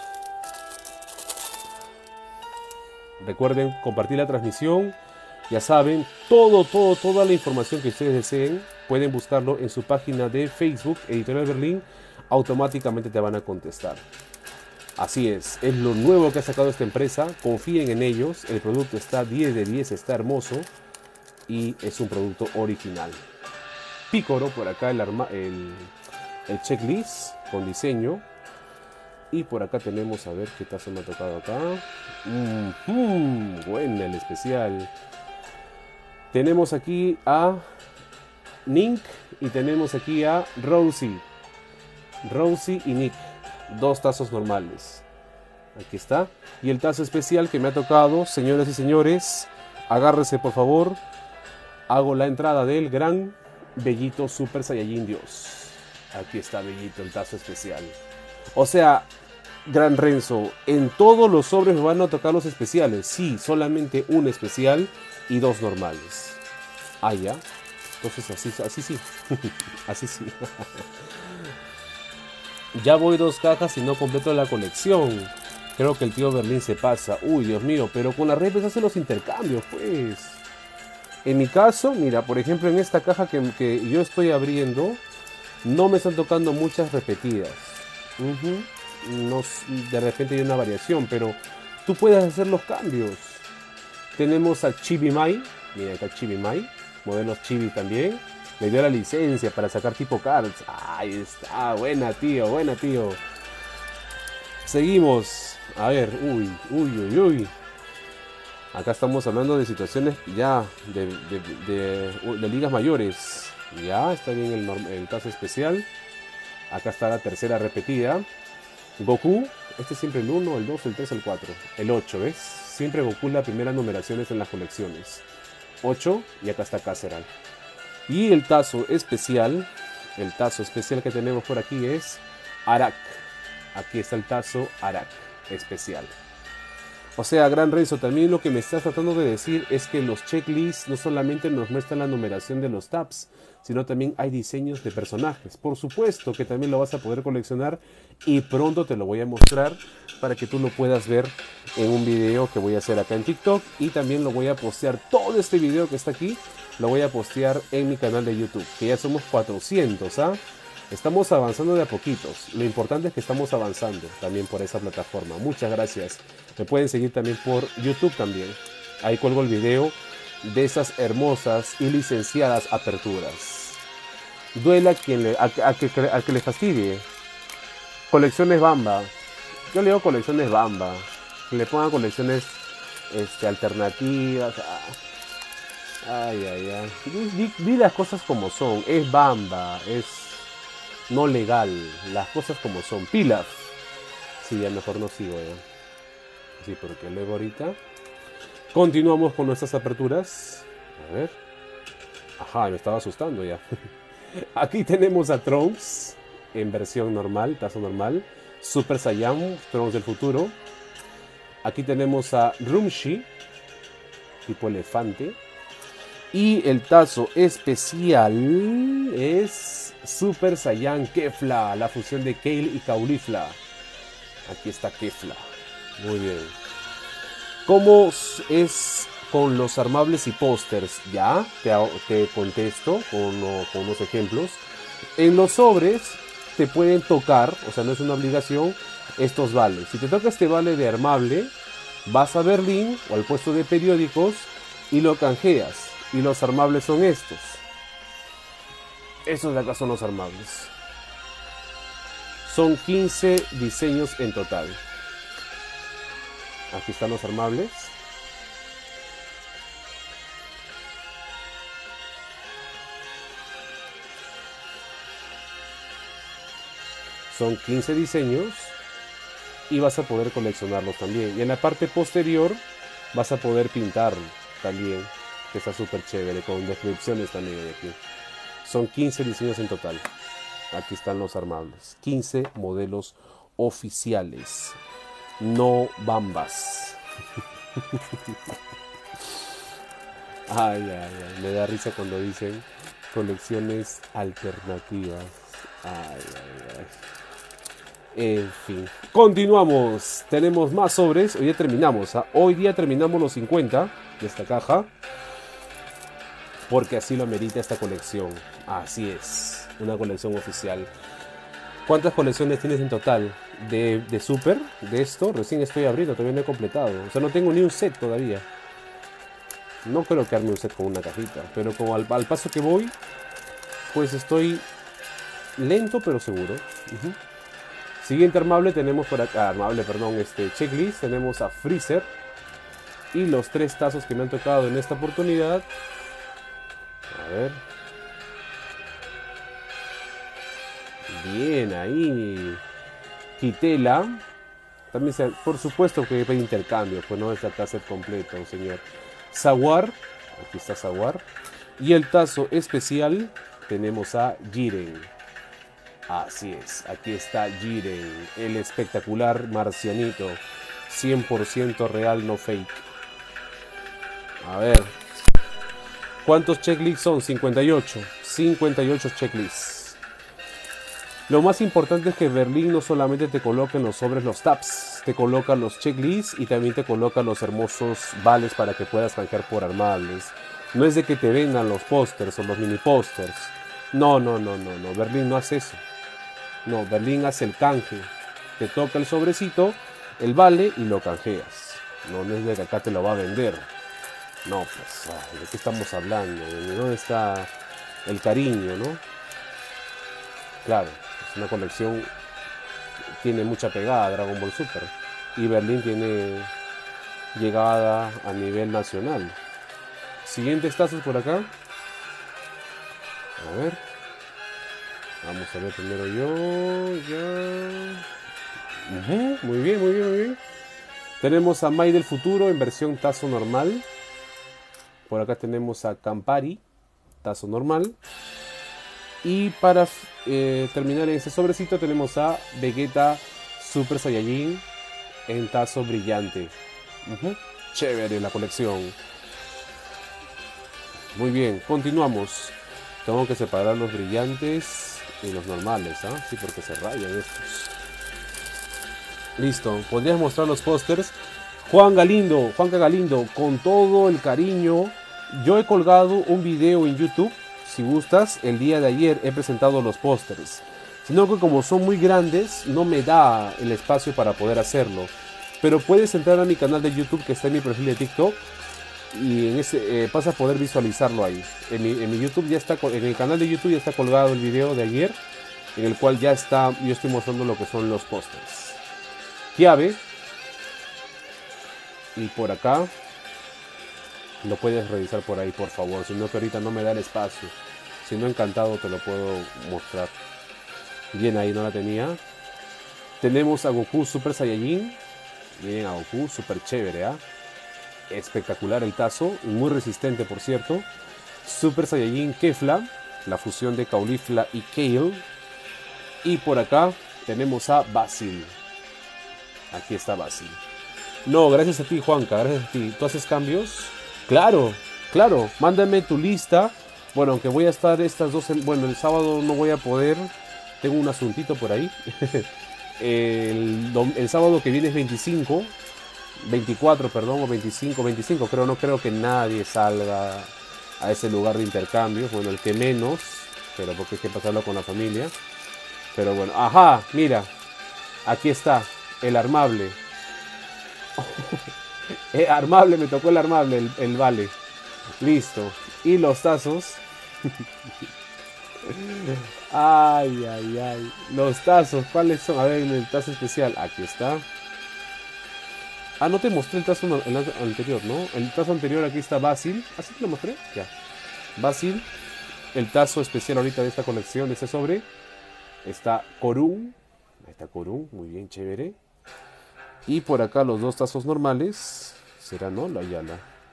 Recuerden compartir la transmisión. Ya saben, todo, todo, toda la información que ustedes deseen, pueden buscarlo en su página de Facebook, Editorial Berlín. Automáticamente te van a contestar. Así es, es lo nuevo que ha sacado esta empresa. Confíen en ellos. El producto está diez de diez, está hermoso. Y es un producto original. Picoro, por acá el, arma, el, el checklist con diseño. Y por acá tenemos, a ver qué tazo me ha tocado acá. Mm-hmm, bueno, el especial. Tenemos aquí a Nink y tenemos aquí a Rosie. Rosie y Nick. Dos tazos normales. Aquí está. Y el tazo especial que me ha tocado, señoras y señores, agárrense por favor. Hago la entrada del gran Bellito Super Saiyajin Dios. Aquí está Bellito, el tazo especial. O sea, gran Renzo, en todos los sobres me van a tocar los especiales. Sí, solamente un especial y dos normales. Ah, ya. Entonces así, así sí. Así sí. Ya voy dos cajas y no completo la colección. Creo que el tío Berlín se pasa. Uy, Dios mío, pero con la red hace los intercambios, pues. En mi caso, mira, por ejemplo, en esta caja que, que yo estoy abriendo, no me están tocando muchas repetidas. Uh-huh. No, de repente hay una variación, pero tú puedes hacer los cambios. Tenemos a Chibi Mai, mira acá Chibi Mai, modelos Chibi también. Me dio la licencia para sacar tipo cards. Ahí está, buena tío, buena tío. Seguimos. A ver, uy, uy, uy, uy. Acá estamos hablando de situaciones ya de, de, de, de ligas mayores. Ya, está bien el, el caso especial. Acá está la tercera repetida. Goku, este es siempre el uno, el dos, el tres, el cuatro. El ocho, ¿ves? Siempre Goku las primeras numeraciones en las colecciones. ocho y acá está Caceral. Y el tazo especial, el tazo especial que tenemos por aquí es Arak. Aquí está el tazo Arak especial. O sea, gran Renzo, también lo que me estás tratando de decir es que los checklists no solamente nos muestran la numeración de los tabs, sino también hay diseños de personajes. Por supuesto que también lo vas a poder coleccionar y pronto te lo voy a mostrar para que tú lo puedas ver en un video que voy a hacer acá en TikTok, y también lo voy a postear, todo este video que está aquí, lo voy a postear en mi canal de YouTube, que ya somos cuatrocientos, ¿ah? Estamos avanzando de a poquitos. Lo importante es que estamos avanzando también por esa plataforma. Muchas gracias. Me pueden seguir también por YouTube también. Ahí colgo el video de esas hermosas y licenciadas aperturas. Duela a quien le, a, a, que, a que le fastidie. Colecciones Bamba. Yo le digo colecciones Bamba. Que le pongan colecciones este, alternativas. Ay, ay, ay. Di, di, di las cosas como son. Es Bamba. Es no legal. Las cosas como son. Pilaf. Sí, ya mejor no sigo ya. Sí, porque luego ahorita continuamos con nuestras aperturas. A ver. Ajá, me estaba asustando ya. Aquí tenemos a Trunks en versión normal, tazo normal. Super Saiyan, Trunks del futuro. Aquí tenemos a Rumshi, tipo elefante. Y el tazo especial es Super Saiyan Kefla, la fusión de Kale y Caulifla. Aquí está Kefla. Muy bien. ¿Cómo es con los armables y pósters? Ya, te, te contesto con, con unos ejemplos. En los sobres te pueden tocar, o sea, no es una obligación, estos vales. Si te toca este vale de armable, vas a Berlín o al puesto de periódicos y lo canjeas. Y los armables son estos. Estos de acá son los armables. Son quince diseños en total. Aquí están los armables. Son quince diseños y vas a poder coleccionarlos también. Y en la parte posterior vas a poder pintar también, que está súper chévere, con descripciones también de aquí. Son quince diseños en total. Aquí están los armables. quince modelos oficiales. No bambas. Ay, ay, ay. Me da risa cuando dicen colecciones alternativas. Ay, ay, ay. En fin. Continuamos. Tenemos más sobres. Hoy ya terminamos. ¿eh? Hoy día terminamos los cincuenta de esta caja. Porque así lo amerita esta colección. Así es. Una colección oficial. ¿Cuántas colecciones tienes en total? De, de Super, de esto, recién estoy abriendo, todavía no he completado. O sea, no tengo ni un set todavía. No creo que arme un set con una cajita. Pero como al, al paso que voy, pues estoy lento pero seguro. Uh-huh. Siguiente armable tenemos por acá, armable, perdón, este checklist. Tenemos a Freezer. Y los tres tazos que me han tocado en esta oportunidad. A ver. Bien, ahí. Kitela. También, se, por supuesto que hay intercambio, pues no es acá set completo, señor. Sawar. Aquí está Sawar. Y el tazo especial tenemos a Jiren. Así es, aquí está Jiren, el espectacular marcianito. cien por ciento real, no fake. A ver. ¿Cuántos checklists son? cincuenta y ocho. cincuenta y ocho checklists. Lo más importante es que Berlín no solamente te coloca en los sobres los tabs, te coloca los checklists y también te coloca los hermosos vales para que puedas canjear por armables. No es de que te vendan los pósters o los mini pósters. No, no, no, no, no. Berlín no hace eso. No, Berlín hace el canje. Te toca el sobrecito, el vale y lo canjeas. No, no es de que acá te lo va a vender. No, pues, ay, ¿de qué estamos hablando? ¿De dónde está el cariño, no? Claro. Una colección tiene mucha pegada, Dragon Ball Super, y Berlín tiene llegada a nivel nacional. Siguientes tazos por acá. A ver. Vamos a ver primero yo. Ya. Uh-huh. Muy bien, muy bien, muy bien. Tenemos a Mai del futuro en versión tazo normal. Por acá tenemos a Campari, tazo normal. Y para eh, terminar en este sobrecito tenemos a Vegeta Super Saiyajin en tazo brillante. Uh-huh. Chévere la colección. Muy bien, continuamos. Tengo que separar los brillantes y los normales, ¿ah? ¿eh? Sí, porque se rayan estos. Listo, podrías mostrar los pósters. Juan Galindo, Juanca Galindo, con todo el cariño. Yo he colgado un video en YouTube. Si gustas, el día de ayer he presentado los pósters. Sino que como son muy grandes, no me da el espacio para poder hacerlo. Pero puedes entrar a mi canal de YouTube que está en mi perfil de TikTok. Y en ese eh, vas a poder visualizarlo ahí. En mi, en mi YouTube ya está, en el canal de YouTube ya está colgado el video de ayer, en el cual ya está, yo estoy mostrando lo que son los pósters. Llave. Y por acá lo puedes revisar por ahí, por favor. Si no, que ahorita no me da el espacio. Si no, encantado te lo puedo mostrar. Bien, ahí no la tenía. Tenemos a Goku Super Saiyajin. Miren a Goku, súper chévere, ¿ah? ¿eh? Espectacular el tazo, muy resistente por cierto. Super Saiyajin Kefla, la fusión de Caulifla y Kale. Y por acá tenemos a Basil. Aquí está Basil. No, gracias a ti, Juanca, gracias a ti. ¿Tú haces cambios? Claro, claro, mándame tu lista. Bueno, aunque voy a estar estas dos... Bueno, el sábado no voy a poder. Tengo un asuntito por ahí. el, el sábado que viene es veinticinco. veinticuatro, perdón, o veinticinco, veinticinco. Creo, no creo que nadie salga a ese lugar de intercambio. Bueno, el que menos. Pero porque hay que pasarlo con la familia. Pero bueno, ajá, mira. Aquí está, el armable. eh, armable, me tocó el armable, el, el vale. Listo. Y los tazos. Ay, ay, ay. Los tazos, ¿cuáles son? A ver, en el tazo especial. Aquí está. Ah, no te mostré el tazo anterior, ¿no? El tazo anterior, aquí está Basil. ¿Así te lo mostré? Ya. Basil. El tazo especial ahorita de esta colección, de este sobre. Está Corún. Ahí está Corún, muy bien, chévere. Y por acá los dos tazos normales. ¿Será, no? La Yala.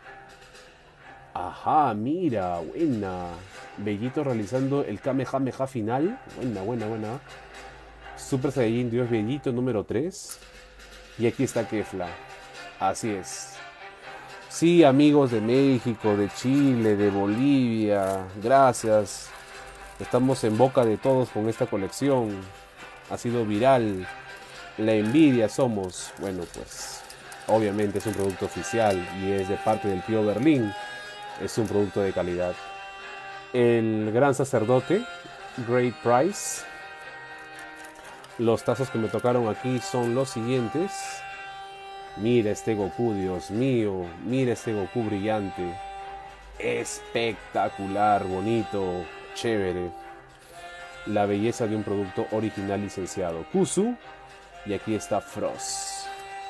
Ajá, mira, buena. Bellito realizando el Kamehameha final. Buena, buena, buena. Super Saiyajin Dios Bellito número tres. Y aquí está Kefla. Así es. Sí, amigos de México, de Chile, de Bolivia, gracias. Estamos en boca de todos con esta colección. Ha sido viral. La envidia somos. Bueno, pues obviamente es un producto oficial y es de parte del tío Berlín. Es un producto de calidad. El gran sacerdote, Great Price. Los tazos que me tocaron aquí son los siguientes. Mira este Goku, Dios mío. Mira este Goku brillante. Espectacular, bonito, chévere. La belleza de un producto original licenciado. Kuzu. Y aquí está Frost.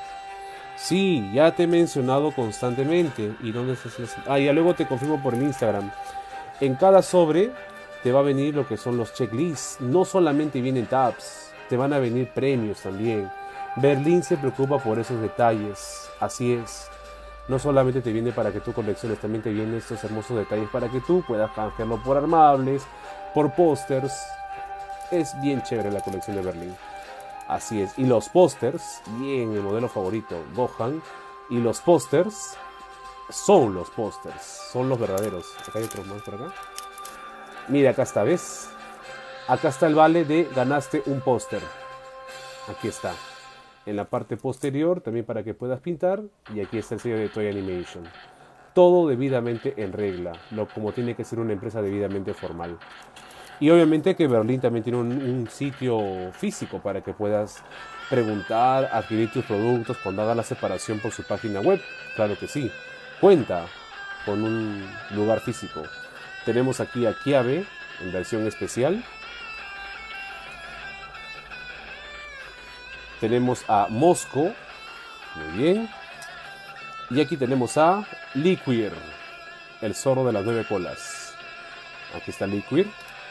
Sí, ya te he mencionado constantemente. ¿Y dónde estás? Ah, ya luego te confirmo por el Instagram. En cada sobre te va a venir lo que son los checklists. No solamente vienen tabs, te van a venir premios también. Berlín se preocupa por esos detalles. Así es. No solamente te viene para que tú colecciones, también te vienen estos hermosos detalles para que tú puedas canjearlo por armables, por pósters. Es bien chévere la colección de Berlín. Así es. Y los pósters, bien, el modelo favorito, Gohan. Y los pósters son los pósters, son los verdaderos. Acá hay otros más por acá. Mira, acá está, ¿ves? Acá está el vale de ganaste un póster. Aquí está. En la parte posterior también para que puedas pintar. Y aquí está el sello de Toy Animation. Todo debidamente en regla, lo como tiene que ser una empresa debidamente formal. Y obviamente que Berlín también tiene un, un sitio físico para que puedas preguntar, adquirir tus productos cuando haga la separación por su página web. Claro que sí. Cuenta con un lugar físico. Tenemos aquí a Kiabe en versión especial. Tenemos a Mosco. Muy bien. Y aquí tenemos a Liquir, el zorro de las nueve colas. Aquí está Liquir.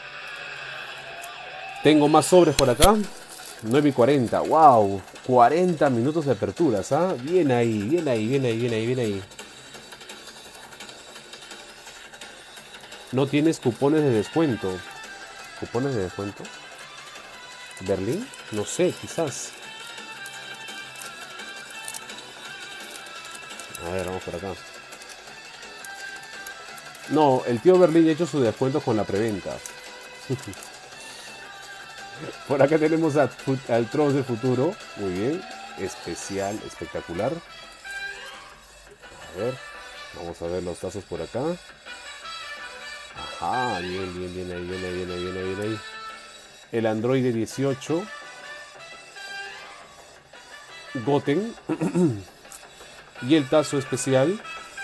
Tengo más sobres por acá. nueve y cuarenta. ¡Wow! cuarenta minutos de aperturas. ¿Ah? Bien ahí, bien ahí, bien ahí, bien ahí, bien ahí. No tienes cupones de descuento. ¿Cupones de descuento? ¿Berlín? No sé, quizás. A ver, vamos por acá. No, el tío Berlín ha hecho su descuento con la preventa. Por acá tenemos a, al Trunks del futuro. Muy bien. Especial, espectacular. A ver. Vamos a ver los tazos por acá. Ajá, bien, bien, bien ahí, bien ahí, bien ahí, bien ahí, bien ahí. el Android dieciocho, Goten y el tazo especial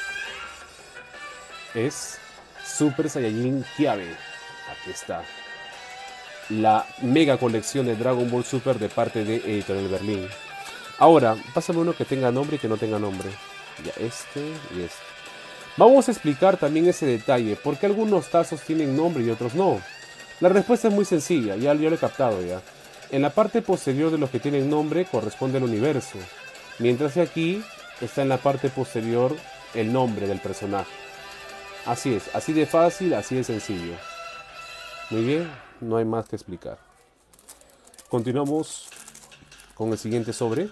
es Super Saiyajin Kiabe. Aquí está la mega colección de Dragon Ball Super de parte de Editorial Berlín. Ahora, pásame uno que tenga nombre y que no tenga nombre. Ya, este y este. Vamos a explicar también ese detalle, porque algunos tazos tienen nombre y otros no. La respuesta es muy sencilla, ya yo lo he captado ya. En la parte posterior de los que tienen nombre corresponde al universo, mientras que aquí está en la parte posterior el nombre del personaje. Así es, así de fácil, así de sencillo. Muy bien, no hay más que explicar. Continuamos con el siguiente sobre.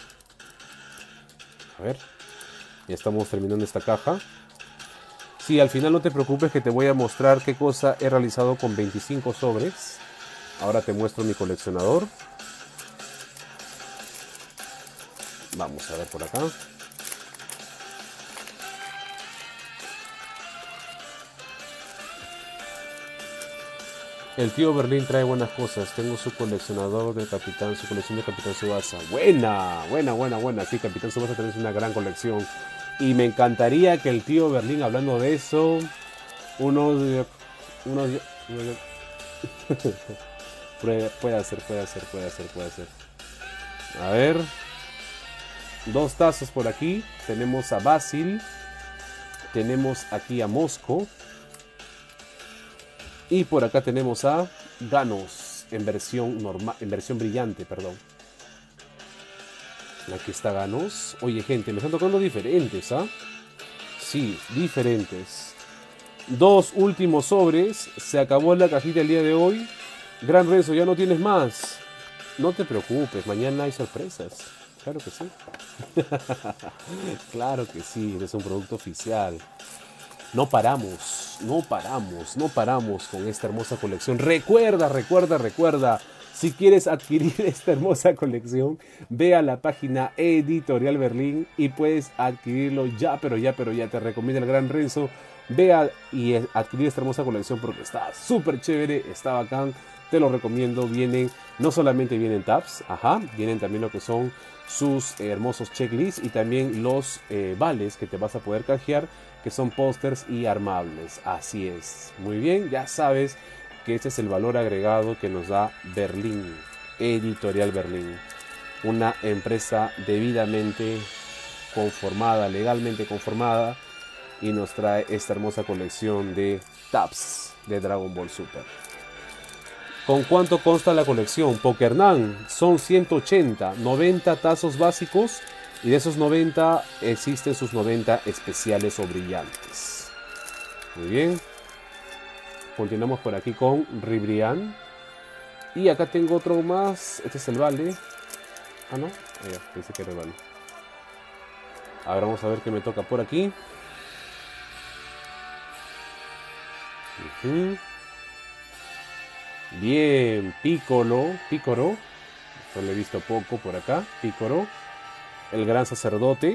A ver, ya estamos terminando esta caja. Sí, al final no te preocupes que te voy a mostrar qué cosa he realizado con veinticinco sobres. Ahora te muestro mi coleccionador. Vamos a ver por acá. El tío Berlín trae buenas cosas. Tengo su coleccionador de Capitán, su colección de Capitán Tsubasa. Buena, buena, buena, buena. Sí, Capitán Tsubasa tenés una gran colección. Y me encantaría que el tío Berlín, hablando de eso, unos... unos, unos puede hacer, puede hacer, puede hacer, puede hacer. A ver. Dos tazos por aquí. Tenemos a Basil. Tenemos aquí a Mosco. Y por acá tenemos a Ganos en versión normal, en versión brillante, perdón. Aquí está Ganos. Oye, gente, me están tocando diferentes, ¿ah? Sí, diferentes. Dos últimos sobres. Se acabó la cajita el día de hoy. Gran Renzo, ya no tienes más. No te preocupes, mañana hay sorpresas. Claro que sí. Claro que sí, eres un producto oficial. No paramos, no paramos, no paramos con esta hermosa colección. Recuerda, recuerda, recuerda. Si quieres adquirir esta hermosa colección, ve a la página Editorial Berlín y puedes adquirirlo ya, pero ya, pero ya. Te recomiendo el Gran Renzo. Ve a, y adquirir esta hermosa colección porque está súper chévere, está bacán. Te lo recomiendo. Vienen, no solamente vienen tabs, ajá, vienen también lo que son sus eh, hermosos checklists y también los eh, vales que te vas a poder canjear, que son pósters y armables. Así es. Muy bien, ya sabes que este es el valor agregado que nos da Berlín, Editorial Berlín. Una empresa debidamente conformada, legalmente conformada, y nos trae esta hermosa colección de tabs de Dragon Ball Super. ¿Con cuánto consta la colección? Pokernan son ciento ochenta, noventa tazos básicos, y de esos noventa existen sus noventa especiales o brillantes. Muy bien. Continuamos por aquí con Ribrian. Y acá tengo otro más. Este es el vale. Ah, no. Ah, ya, pensé que era el vale. Ahora vamos a ver qué me toca por aquí. Uh-huh. Bien, Piccolo, Picoro. Yo lo he visto poco por acá. Picoro. El gran sacerdote.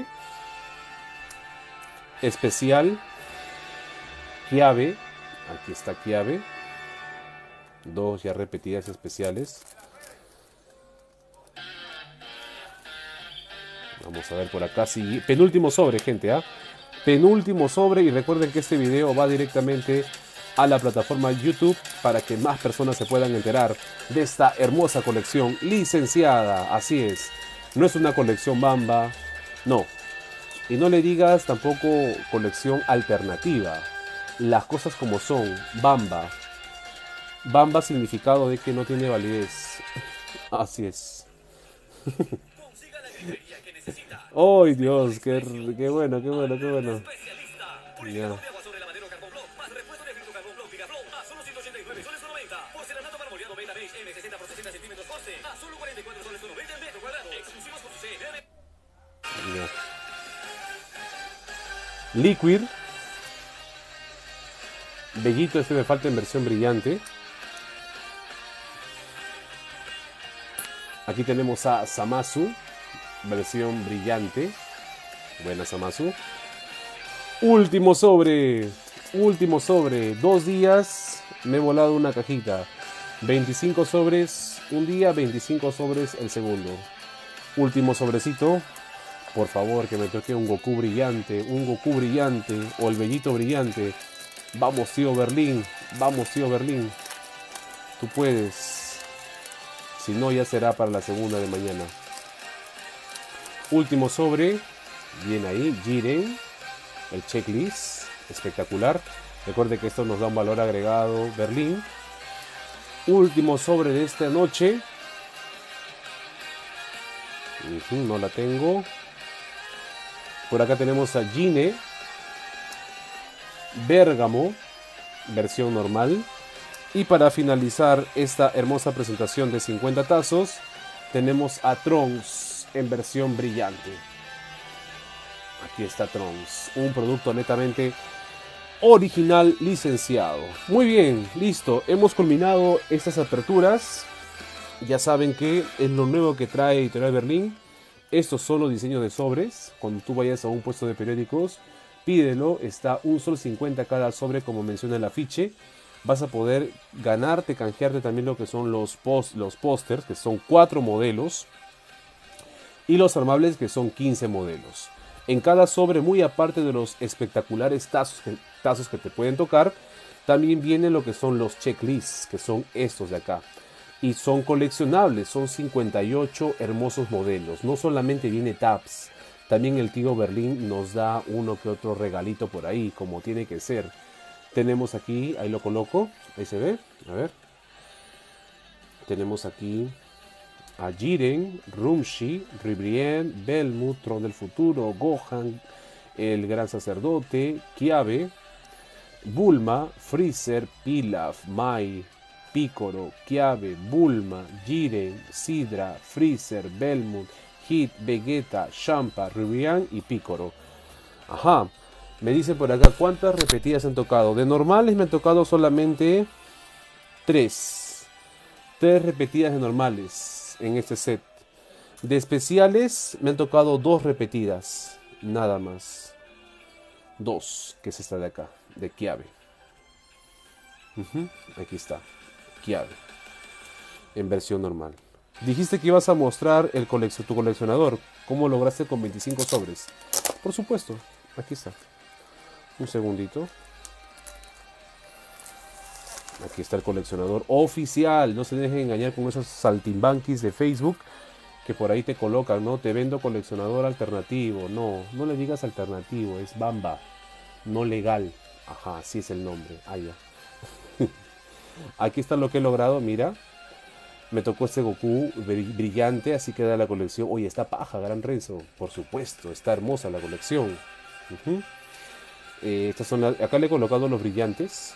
Especial. Kiabe. Aquí está Kiabe. Dos ya repetidas especiales. Vamos a ver por acá. Sí, penúltimo sobre, gente. ¿ah? Penúltimo sobre. Y recuerden que este video va directamente a la plataforma YouTube para que más personas se puedan enterar de esta hermosa colección licenciada. Así es. No es una colección Bamba. No. Y no le digas tampoco colección alternativa. Las cosas como son. Bamba. Bamba significado de que no tiene validez. Así es. ¡Ay, Dios! Qué, qué bueno, qué bueno, qué bueno! Ya. Ya. Liquid. Bellito, este me falta en versión brillante. Aquí tenemos a Zamasu, versión brillante. Buena Zamasu. Último sobre. Último sobre. Dos días me he volado una cajita. veinticinco sobres un día, veinticinco sobres el segundo. Último sobrecito. Por favor, que me toque un Goku brillante, un Goku brillante o el Bellito brillante. Vamos, tío Berlín, vamos, tío Berlín. Tú puedes. Si no, ya será para la segunda de mañana. Último sobre. Bien ahí, Jiren. El checklist. Espectacular. Recuerde que esto nos da un valor agregado. Berlín. Último sobre de esta noche. Uh-huh, no la tengo. Por acá tenemos a Gine. Bérgamo. Versión normal. Y para finalizar esta hermosa presentación de cincuenta tazos, tenemos a Trunks en versión brillante. Aquí está Trunks, un producto netamente original licenciado. Muy bien, listo, hemos culminado estas aperturas. Ya saben que es lo nuevo que trae Editorial Berlín. Estos son los diseños de sobres. Cuando tú vayas a un puesto de periódicos, pídelo, está un sol cincuenta cada sobre, como menciona el afiche. Vas a poder ganarte, canjearte también lo que son los post, los pósters, que son cuatro modelos, y los armables, que son quince modelos. En cada sobre, muy aparte de los espectaculares tazos que, tazos que te pueden tocar, también vienen lo que son los checklists, que son estos de acá. Y son coleccionables, son cincuenta y ocho hermosos modelos. No solamente viene tabs, también el tío Berlín nos da uno que otro regalito por ahí, como tiene que ser. Tenemos aquí, ahí lo coloco, ahí se ve, a ver. Tenemos aquí a Jiren, Rumshi, Ribrien, Belmut, Tron del Futuro, Gohan, el Gran Sacerdote, Kiabe, Bulma, Freezer, Pilaf, Mai, Piccolo, Kiabe, Bulma, Jiren, Sidra, Freezer, Belmut, Hit, Vegeta, Champa, Ribrian y Piccolo. Ajá. Me dice por acá cuántas repetidas han tocado. De normales me han tocado solamente tres. Tres repetidas de normales en este set. De especiales me han tocado dos repetidas. Nada más. Dos, que es esta de acá, de Kiabe. Uh-huh, aquí está. Kiabe. En versión normal. Dijiste que ibas a mostrar el coleccio, tu coleccionador. ¿Cómo lograste con veinticinco sobres? Por supuesto. Aquí está. Un segundito. Aquí está el coleccionador oficial. No se dejen engañar con esos saltimbanquis de Facebook que por ahí te colocan, ¿no? Te vendo coleccionador alternativo. No, no le digas alternativo, es Bamba. No legal. Ajá, así es el nombre. Ah, ya. Aquí está lo que he logrado, mira. Me tocó este Goku brillante, así queda la colección. Oye, está paja, Gran Renzo. Por supuesto, está hermosa la colección. Uh-huh. Eh, estas son las, acá le he colocado los brillantes.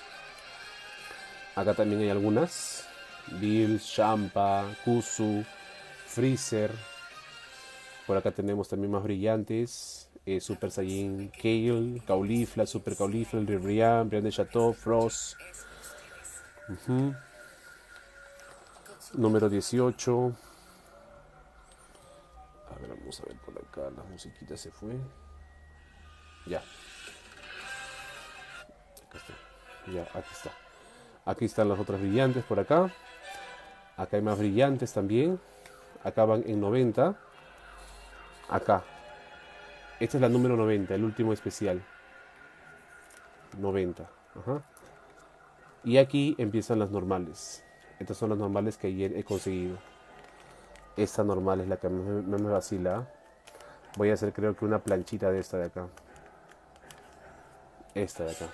Acá también hay algunas. Bills, Champa, Kuzu, Freezer. Por acá tenemos también más brillantes. Eh, Super Saiyan Kale, Caulifla, Super Caulifla, Ribrian, Brian de Chateau, Frost. Uh-huh. Número dieciocho. A ver, vamos a ver por acá. La musiquita se fue. Ya. Acá está. Ya, aquí está. Aquí están las otras brillantes por acá. Acá hay más brillantes también. Acá van en noventa. Acá. Esta es la número noventa, el último especial. noventa. Ajá. Y aquí empiezan las normales. Estas son las normales que ayer he conseguido. Esta normal es la que me, me, me vacila. Voy a hacer creo que una planchita de esta de acá. Esta de acá.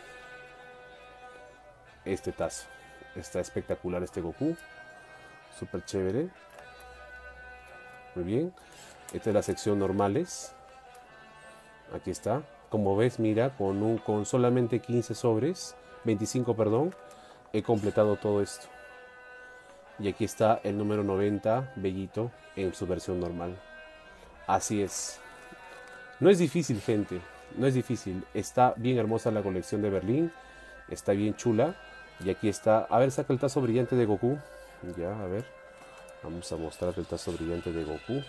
Este tazo. Está espectacular este Goku. Súper chévere. Muy bien. Esta es la sección normales. Aquí está. Como ves, mira, con, un, con solamente quince sobres, veinticinco, perdón, he completado todo esto. Y aquí está el número noventa, Bellito, en su versión normal. Así es. No es difícil, gente. No es difícil. Está bien hermosa la colección de Berlín. Está bien chula. Y aquí está. A ver, saca el tazo brillante de Goku. Ya, a ver. Vamos a mostrar el tazo brillante de Goku.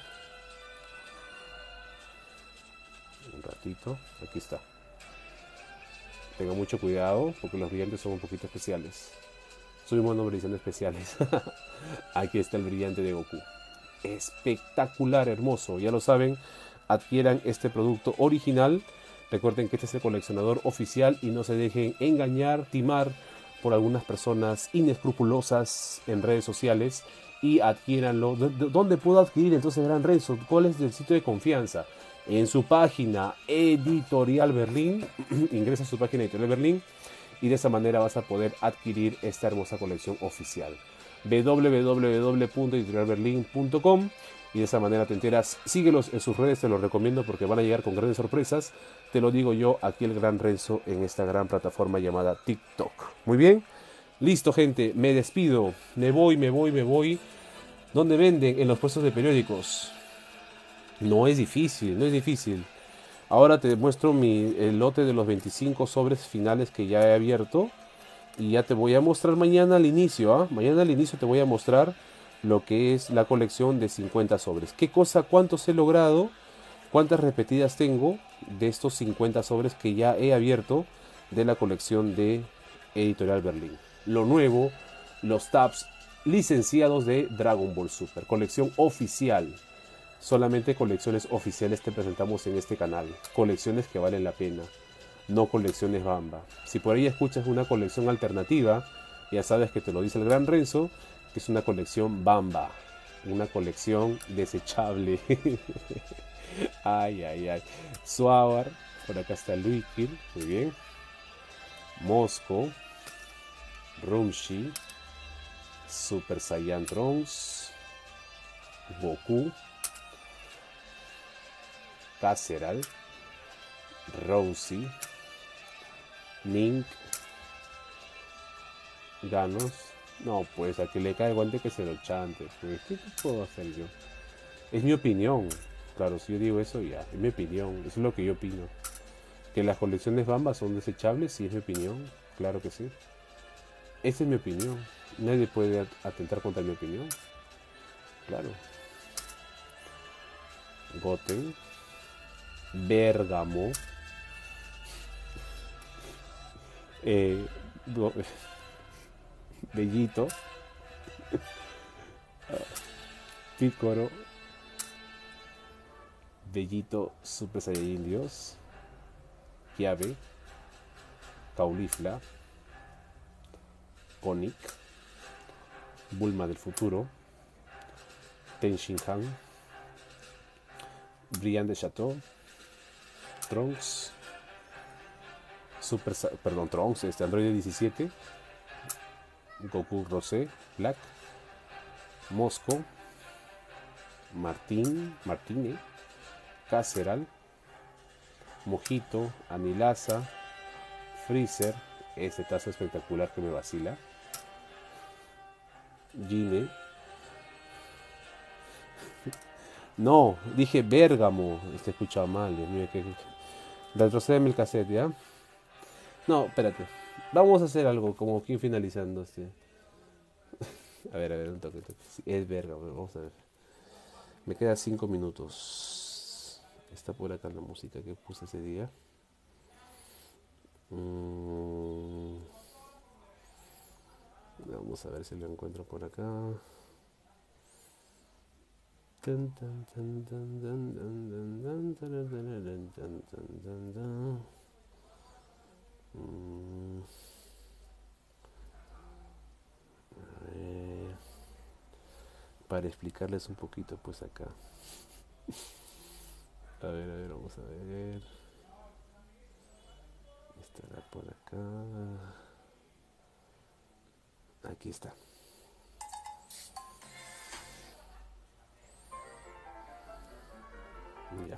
Un ratito. Aquí está. Tenga mucho cuidado porque los brillantes son un poquito especiales. Subimos número ediciones especiales. Aquí está el brillante de Goku. Espectacular, hermoso. Ya lo saben, adquieran este producto original. Recuerden que este es el coleccionador oficial y no se dejen engañar, timar por algunas personas inescrupulosas en redes sociales y adquiéranlo. ¿Dónde puedo adquirir entonces Gran Renzo? ¿Cuál es el sitio de confianza? En su página Editorial Berlín. Ingresa a su página Editorial Berlín y de esa manera vas a poder adquirir esta hermosa colección oficial. w w w punto editorial berlin punto com y de esa manera te enteras. Síguelos en sus redes, te los recomiendo porque van a llegar con grandes sorpresas. Te lo digo yo, aquí el Gran Renzo en esta gran plataforma llamada TikTok. Muy bien, listo gente, me despido, me voy, me voy, me voy. ¿Dónde venden? En los puestos de periódicos. No es difícil, no es difícil. Ahora te muestro mi, el lote de los veinticinco sobres finales que ya he abierto. Y ya te voy a mostrar mañana al inicio, ¿eh? Mañana al inicio te voy a mostrar lo que es la colección de cincuenta sobres. ¿Qué cosa, cuántos he logrado? ¿Cuántas repetidas tengo de estos cincuenta sobres que ya he abierto de la colección de Editorial Berlín? Lo nuevo, los tabs licenciados de Dragon Ball Super. Colección oficial. Solamente colecciones oficiales te presentamos en este canal. Colecciones que valen la pena. No colecciones Bamba. Si por ahí escuchas una colección alternativa, ya sabes que te lo dice el Gran Renzo, que es una colección Bamba. Una colección desechable. Ay, ay, ay. Suavar. Por acá está Luikir. Muy bien. Mosco. Rumshi. Super Saiyan Trunks. Goku. Caceral. Rousey. Link. Ganos. No, pues a que le cae igual de que se lo chante. Pues, ¿qué puedo hacer yo? Es mi opinión. Claro, si yo digo eso, ya. Es mi opinión. Eso es lo que yo opino. Que las colecciones Bamba son desechables, sí, es mi opinión. Claro que sí. Esa es mi opinión. Nadie puede atentar contra mi opinión. Claro. Goten. Bergamo. Eh, Bellito. Picoro. Bellito Super Saiyajin Dios. Kiabe. Caulifla. Konik. Bulma del futuro. Ten Shin Han. Brian de Chateau. Trunks. Super, perdón, Trunks, este Android diecisiete. Goku Rosé, Black. Mosco. Martín, Martine. Caceral. Mojito, Anilaza. Freezer, este tazo espectacular que me vacila. Gine. No, dije Bérgamo. Este escuchaba mal, Dios mío, que retrocédeme el cassette, ¿ya? No, espérate. Vamos a hacer algo como que finalizando este. A ver, a ver, un toque, un toque. Sí, es Bérgamo, vamos a ver. Me quedan cinco minutos. Está por acá la música que puse ese día. Mm. Vamos a ver si lo encuentro por acá. Mm. A ver, para explicarles un poquito pues acá. A ver, a ver, vamos a ver. Estará por acá. Aquí está. Ya.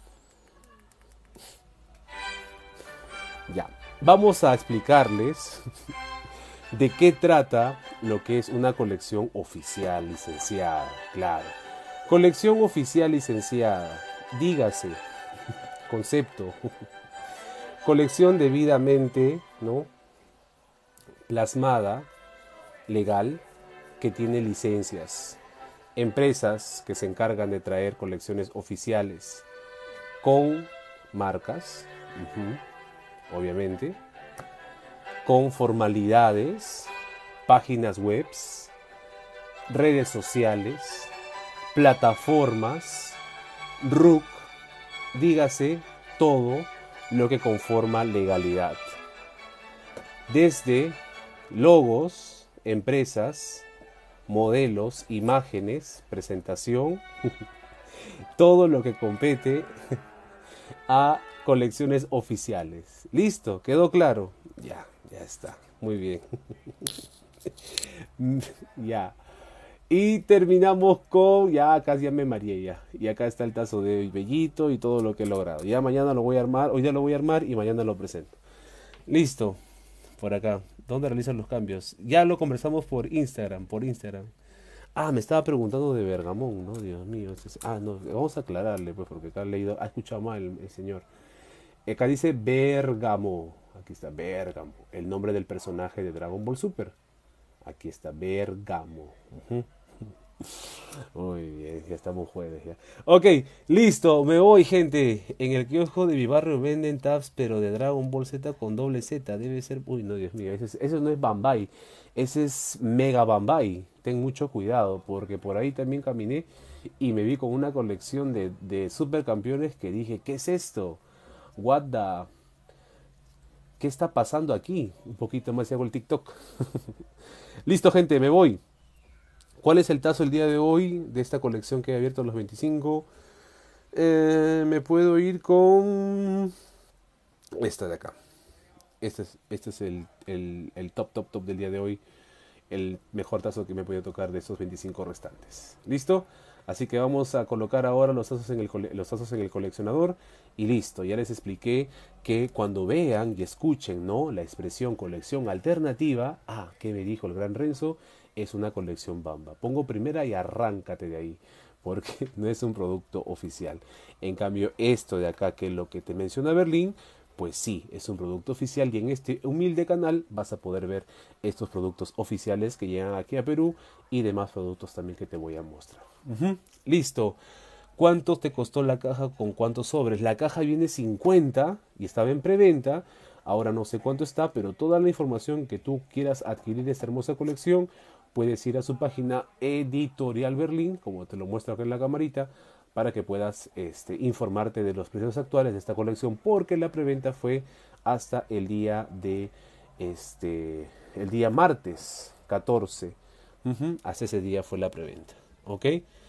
Ya. Vamos a explicarles de qué trata lo que es una colección oficial licenciada. Claro. Colección oficial licenciada. Dígase. Concepto. Colección debidamente, ¿no?, plasmada, legal, que tiene licencias. Empresas que se encargan de traer colecciones oficiales con marcas, uh-huh, obviamente, con formalidades, páginas webs, redes sociales, plataformas, R U C, dígase todo lo que conforma legalidad. Desde logos, empresas, modelos, imágenes, presentación, todo lo que compete a colecciones oficiales. ¿Listo? ¿Quedó claro? Ya, ya está. Muy bien. Ya. Y terminamos con, ya casi ya me mareé ya. Y acá está el tazo de Bellito y todo lo que he logrado. Ya mañana lo voy a armar, hoy ya lo voy a armar y mañana lo presento. Listo. Por acá. ¿Dónde realizan los cambios? Ya lo conversamos por Instagram, por Instagram. Ah, me estaba preguntando de Bergamón, ¿no? Dios mío. ese es- Ah, no, vamos a aclararle, pues, porque acá ha leído, ha escuchado mal el, el señor. Acá dice Bergamo. Aquí está Bergamo. El nombre del personaje de Dragon Ball Super. Aquí está Bergamo. Ujú. Muy bien, ya estamos jueves ya. Ok, listo, me voy, gente. En el kiosco de mi barrio venden tabs, pero de Dragon Ball Z con doble Z. Debe ser. Uy, no, Dios mío, ese es- eso no es Bambay. Ese es Mega Bambay. Ten mucho cuidado, porque por ahí también caminé y me vi con una colección de, de supercampeones que dije, ¿qué es esto? What the... ¿Qué está pasando aquí? Un poquito más y hago el TikTok. Listo, gente, me voy. ¿Cuál es el tazo el día de hoy de esta colección que he abierto a los veinticinco? Eh, me puedo ir con esta de acá. Este es, este es el, el, el top, top, top del día de hoy. El mejor tazo que me he podido tocar de esos veinticinco restantes. ¿Listo? Así que vamos a colocar ahora los tazos en el, cole- los tazos en el coleccionador y listo. Ya les expliqué que cuando vean y escuchen, ¿no?, la expresión colección alternativa, ah, ¿qué me dijo el gran Renzo? Es una colección Bamba. Pongo primera y arráncate de ahí, porque no es un producto oficial. En cambio, esto de acá, que es lo que te menciona Berlín, pues sí, es un producto oficial y en este humilde canal vas a poder ver estos productos oficiales que llegan aquí a Perú y demás productos también que te voy a mostrar. Ujú. Listo. ¿Cuánto te costó la caja con cuántos sobres? La caja viene cincuenta y estaba en preventa. Ahora no sé cuánto está, pero toda la información que tú quieras adquirir de esta hermosa colección, puedes ir a su página Editorial Berlín, como te lo muestro acá en la camarita, para que puedas este, informarte de los precios actuales de esta colección, porque la preventa fue hasta el día de este el día martes catorce. Ujú, hasta ese día fue la preventa. ¿Ok?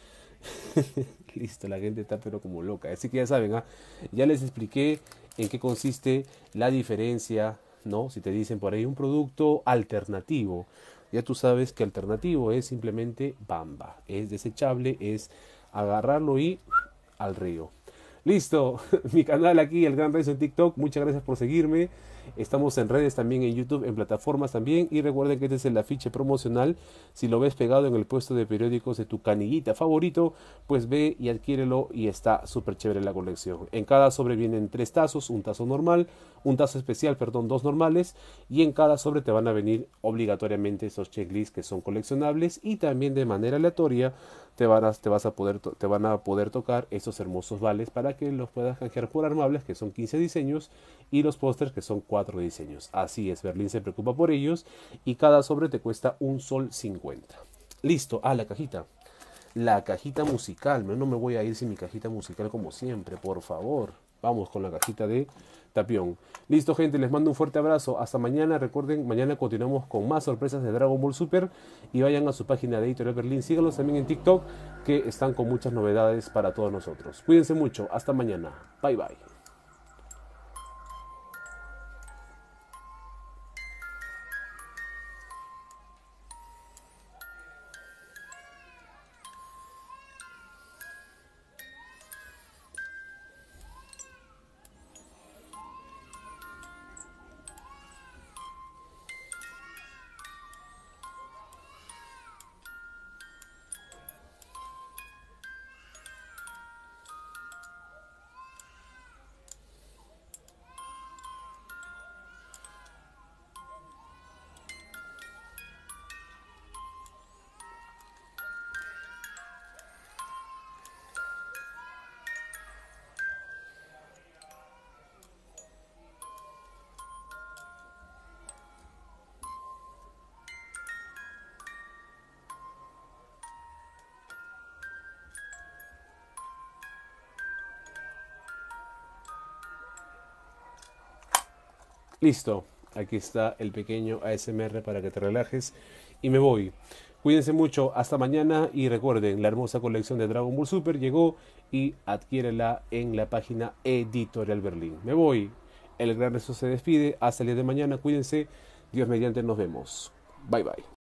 Listo, la gente está pero como loca. Así que ya saben, ¿ah? Ya les expliqué en qué consiste la diferencia, ¿no? Si te dicen por ahí un producto alternativo, ya tú sabes que alternativo es simplemente Bamba. Es desechable, es agarrarlo y al río. Listo, mi canal aquí, el Gran Rezo en TikTok. Muchas gracias por seguirme. Estamos en redes también, en YouTube, en plataformas también. Y recuerden que este es el afiche promocional. Si lo ves pegado en el puesto de periódicos de tu canillita favorito, pues ve y adquiérelo y está súper chévere la colección. En cada sobre vienen tres tazos, un tazo normal, un tazo especial, perdón, dos normales. Y en cada sobre te van a venir obligatoriamente esos checklists que son coleccionables y también de manera aleatoria te van a, te vas a poder, te van a poder tocar esos hermosos vales para que los puedas canjear por armables, que son quince diseños, y los pósters, que son cuatro diseños. Así es, Berlín se preocupa por ellos y cada sobre te cuesta un sol cincuenta. Listo, ah, la cajita. La cajita musical, no me voy a ir sin mi cajita musical como siempre, por favor. Vamos con la cajita de Tapión. Listo, gente, les mando un fuerte abrazo. Hasta mañana. Recuerden, mañana continuamos con más sorpresas de Dragon Ball Super. Y vayan a su página de Editorial Berlín. Síganlos también en TikTok, que están con muchas novedades para todos nosotros. Cuídense mucho. Hasta mañana. Bye, bye. Listo, aquí está el pequeño A S M R para que te relajes y me voy. Cuídense mucho, hasta mañana y recuerden, la hermosa colección de Dragon Ball Super llegó y adquiérela en la página Editorial Berlín. Me voy, el gran resto se despide, hasta el día de mañana, cuídense, Dios mediante nos vemos. Bye bye.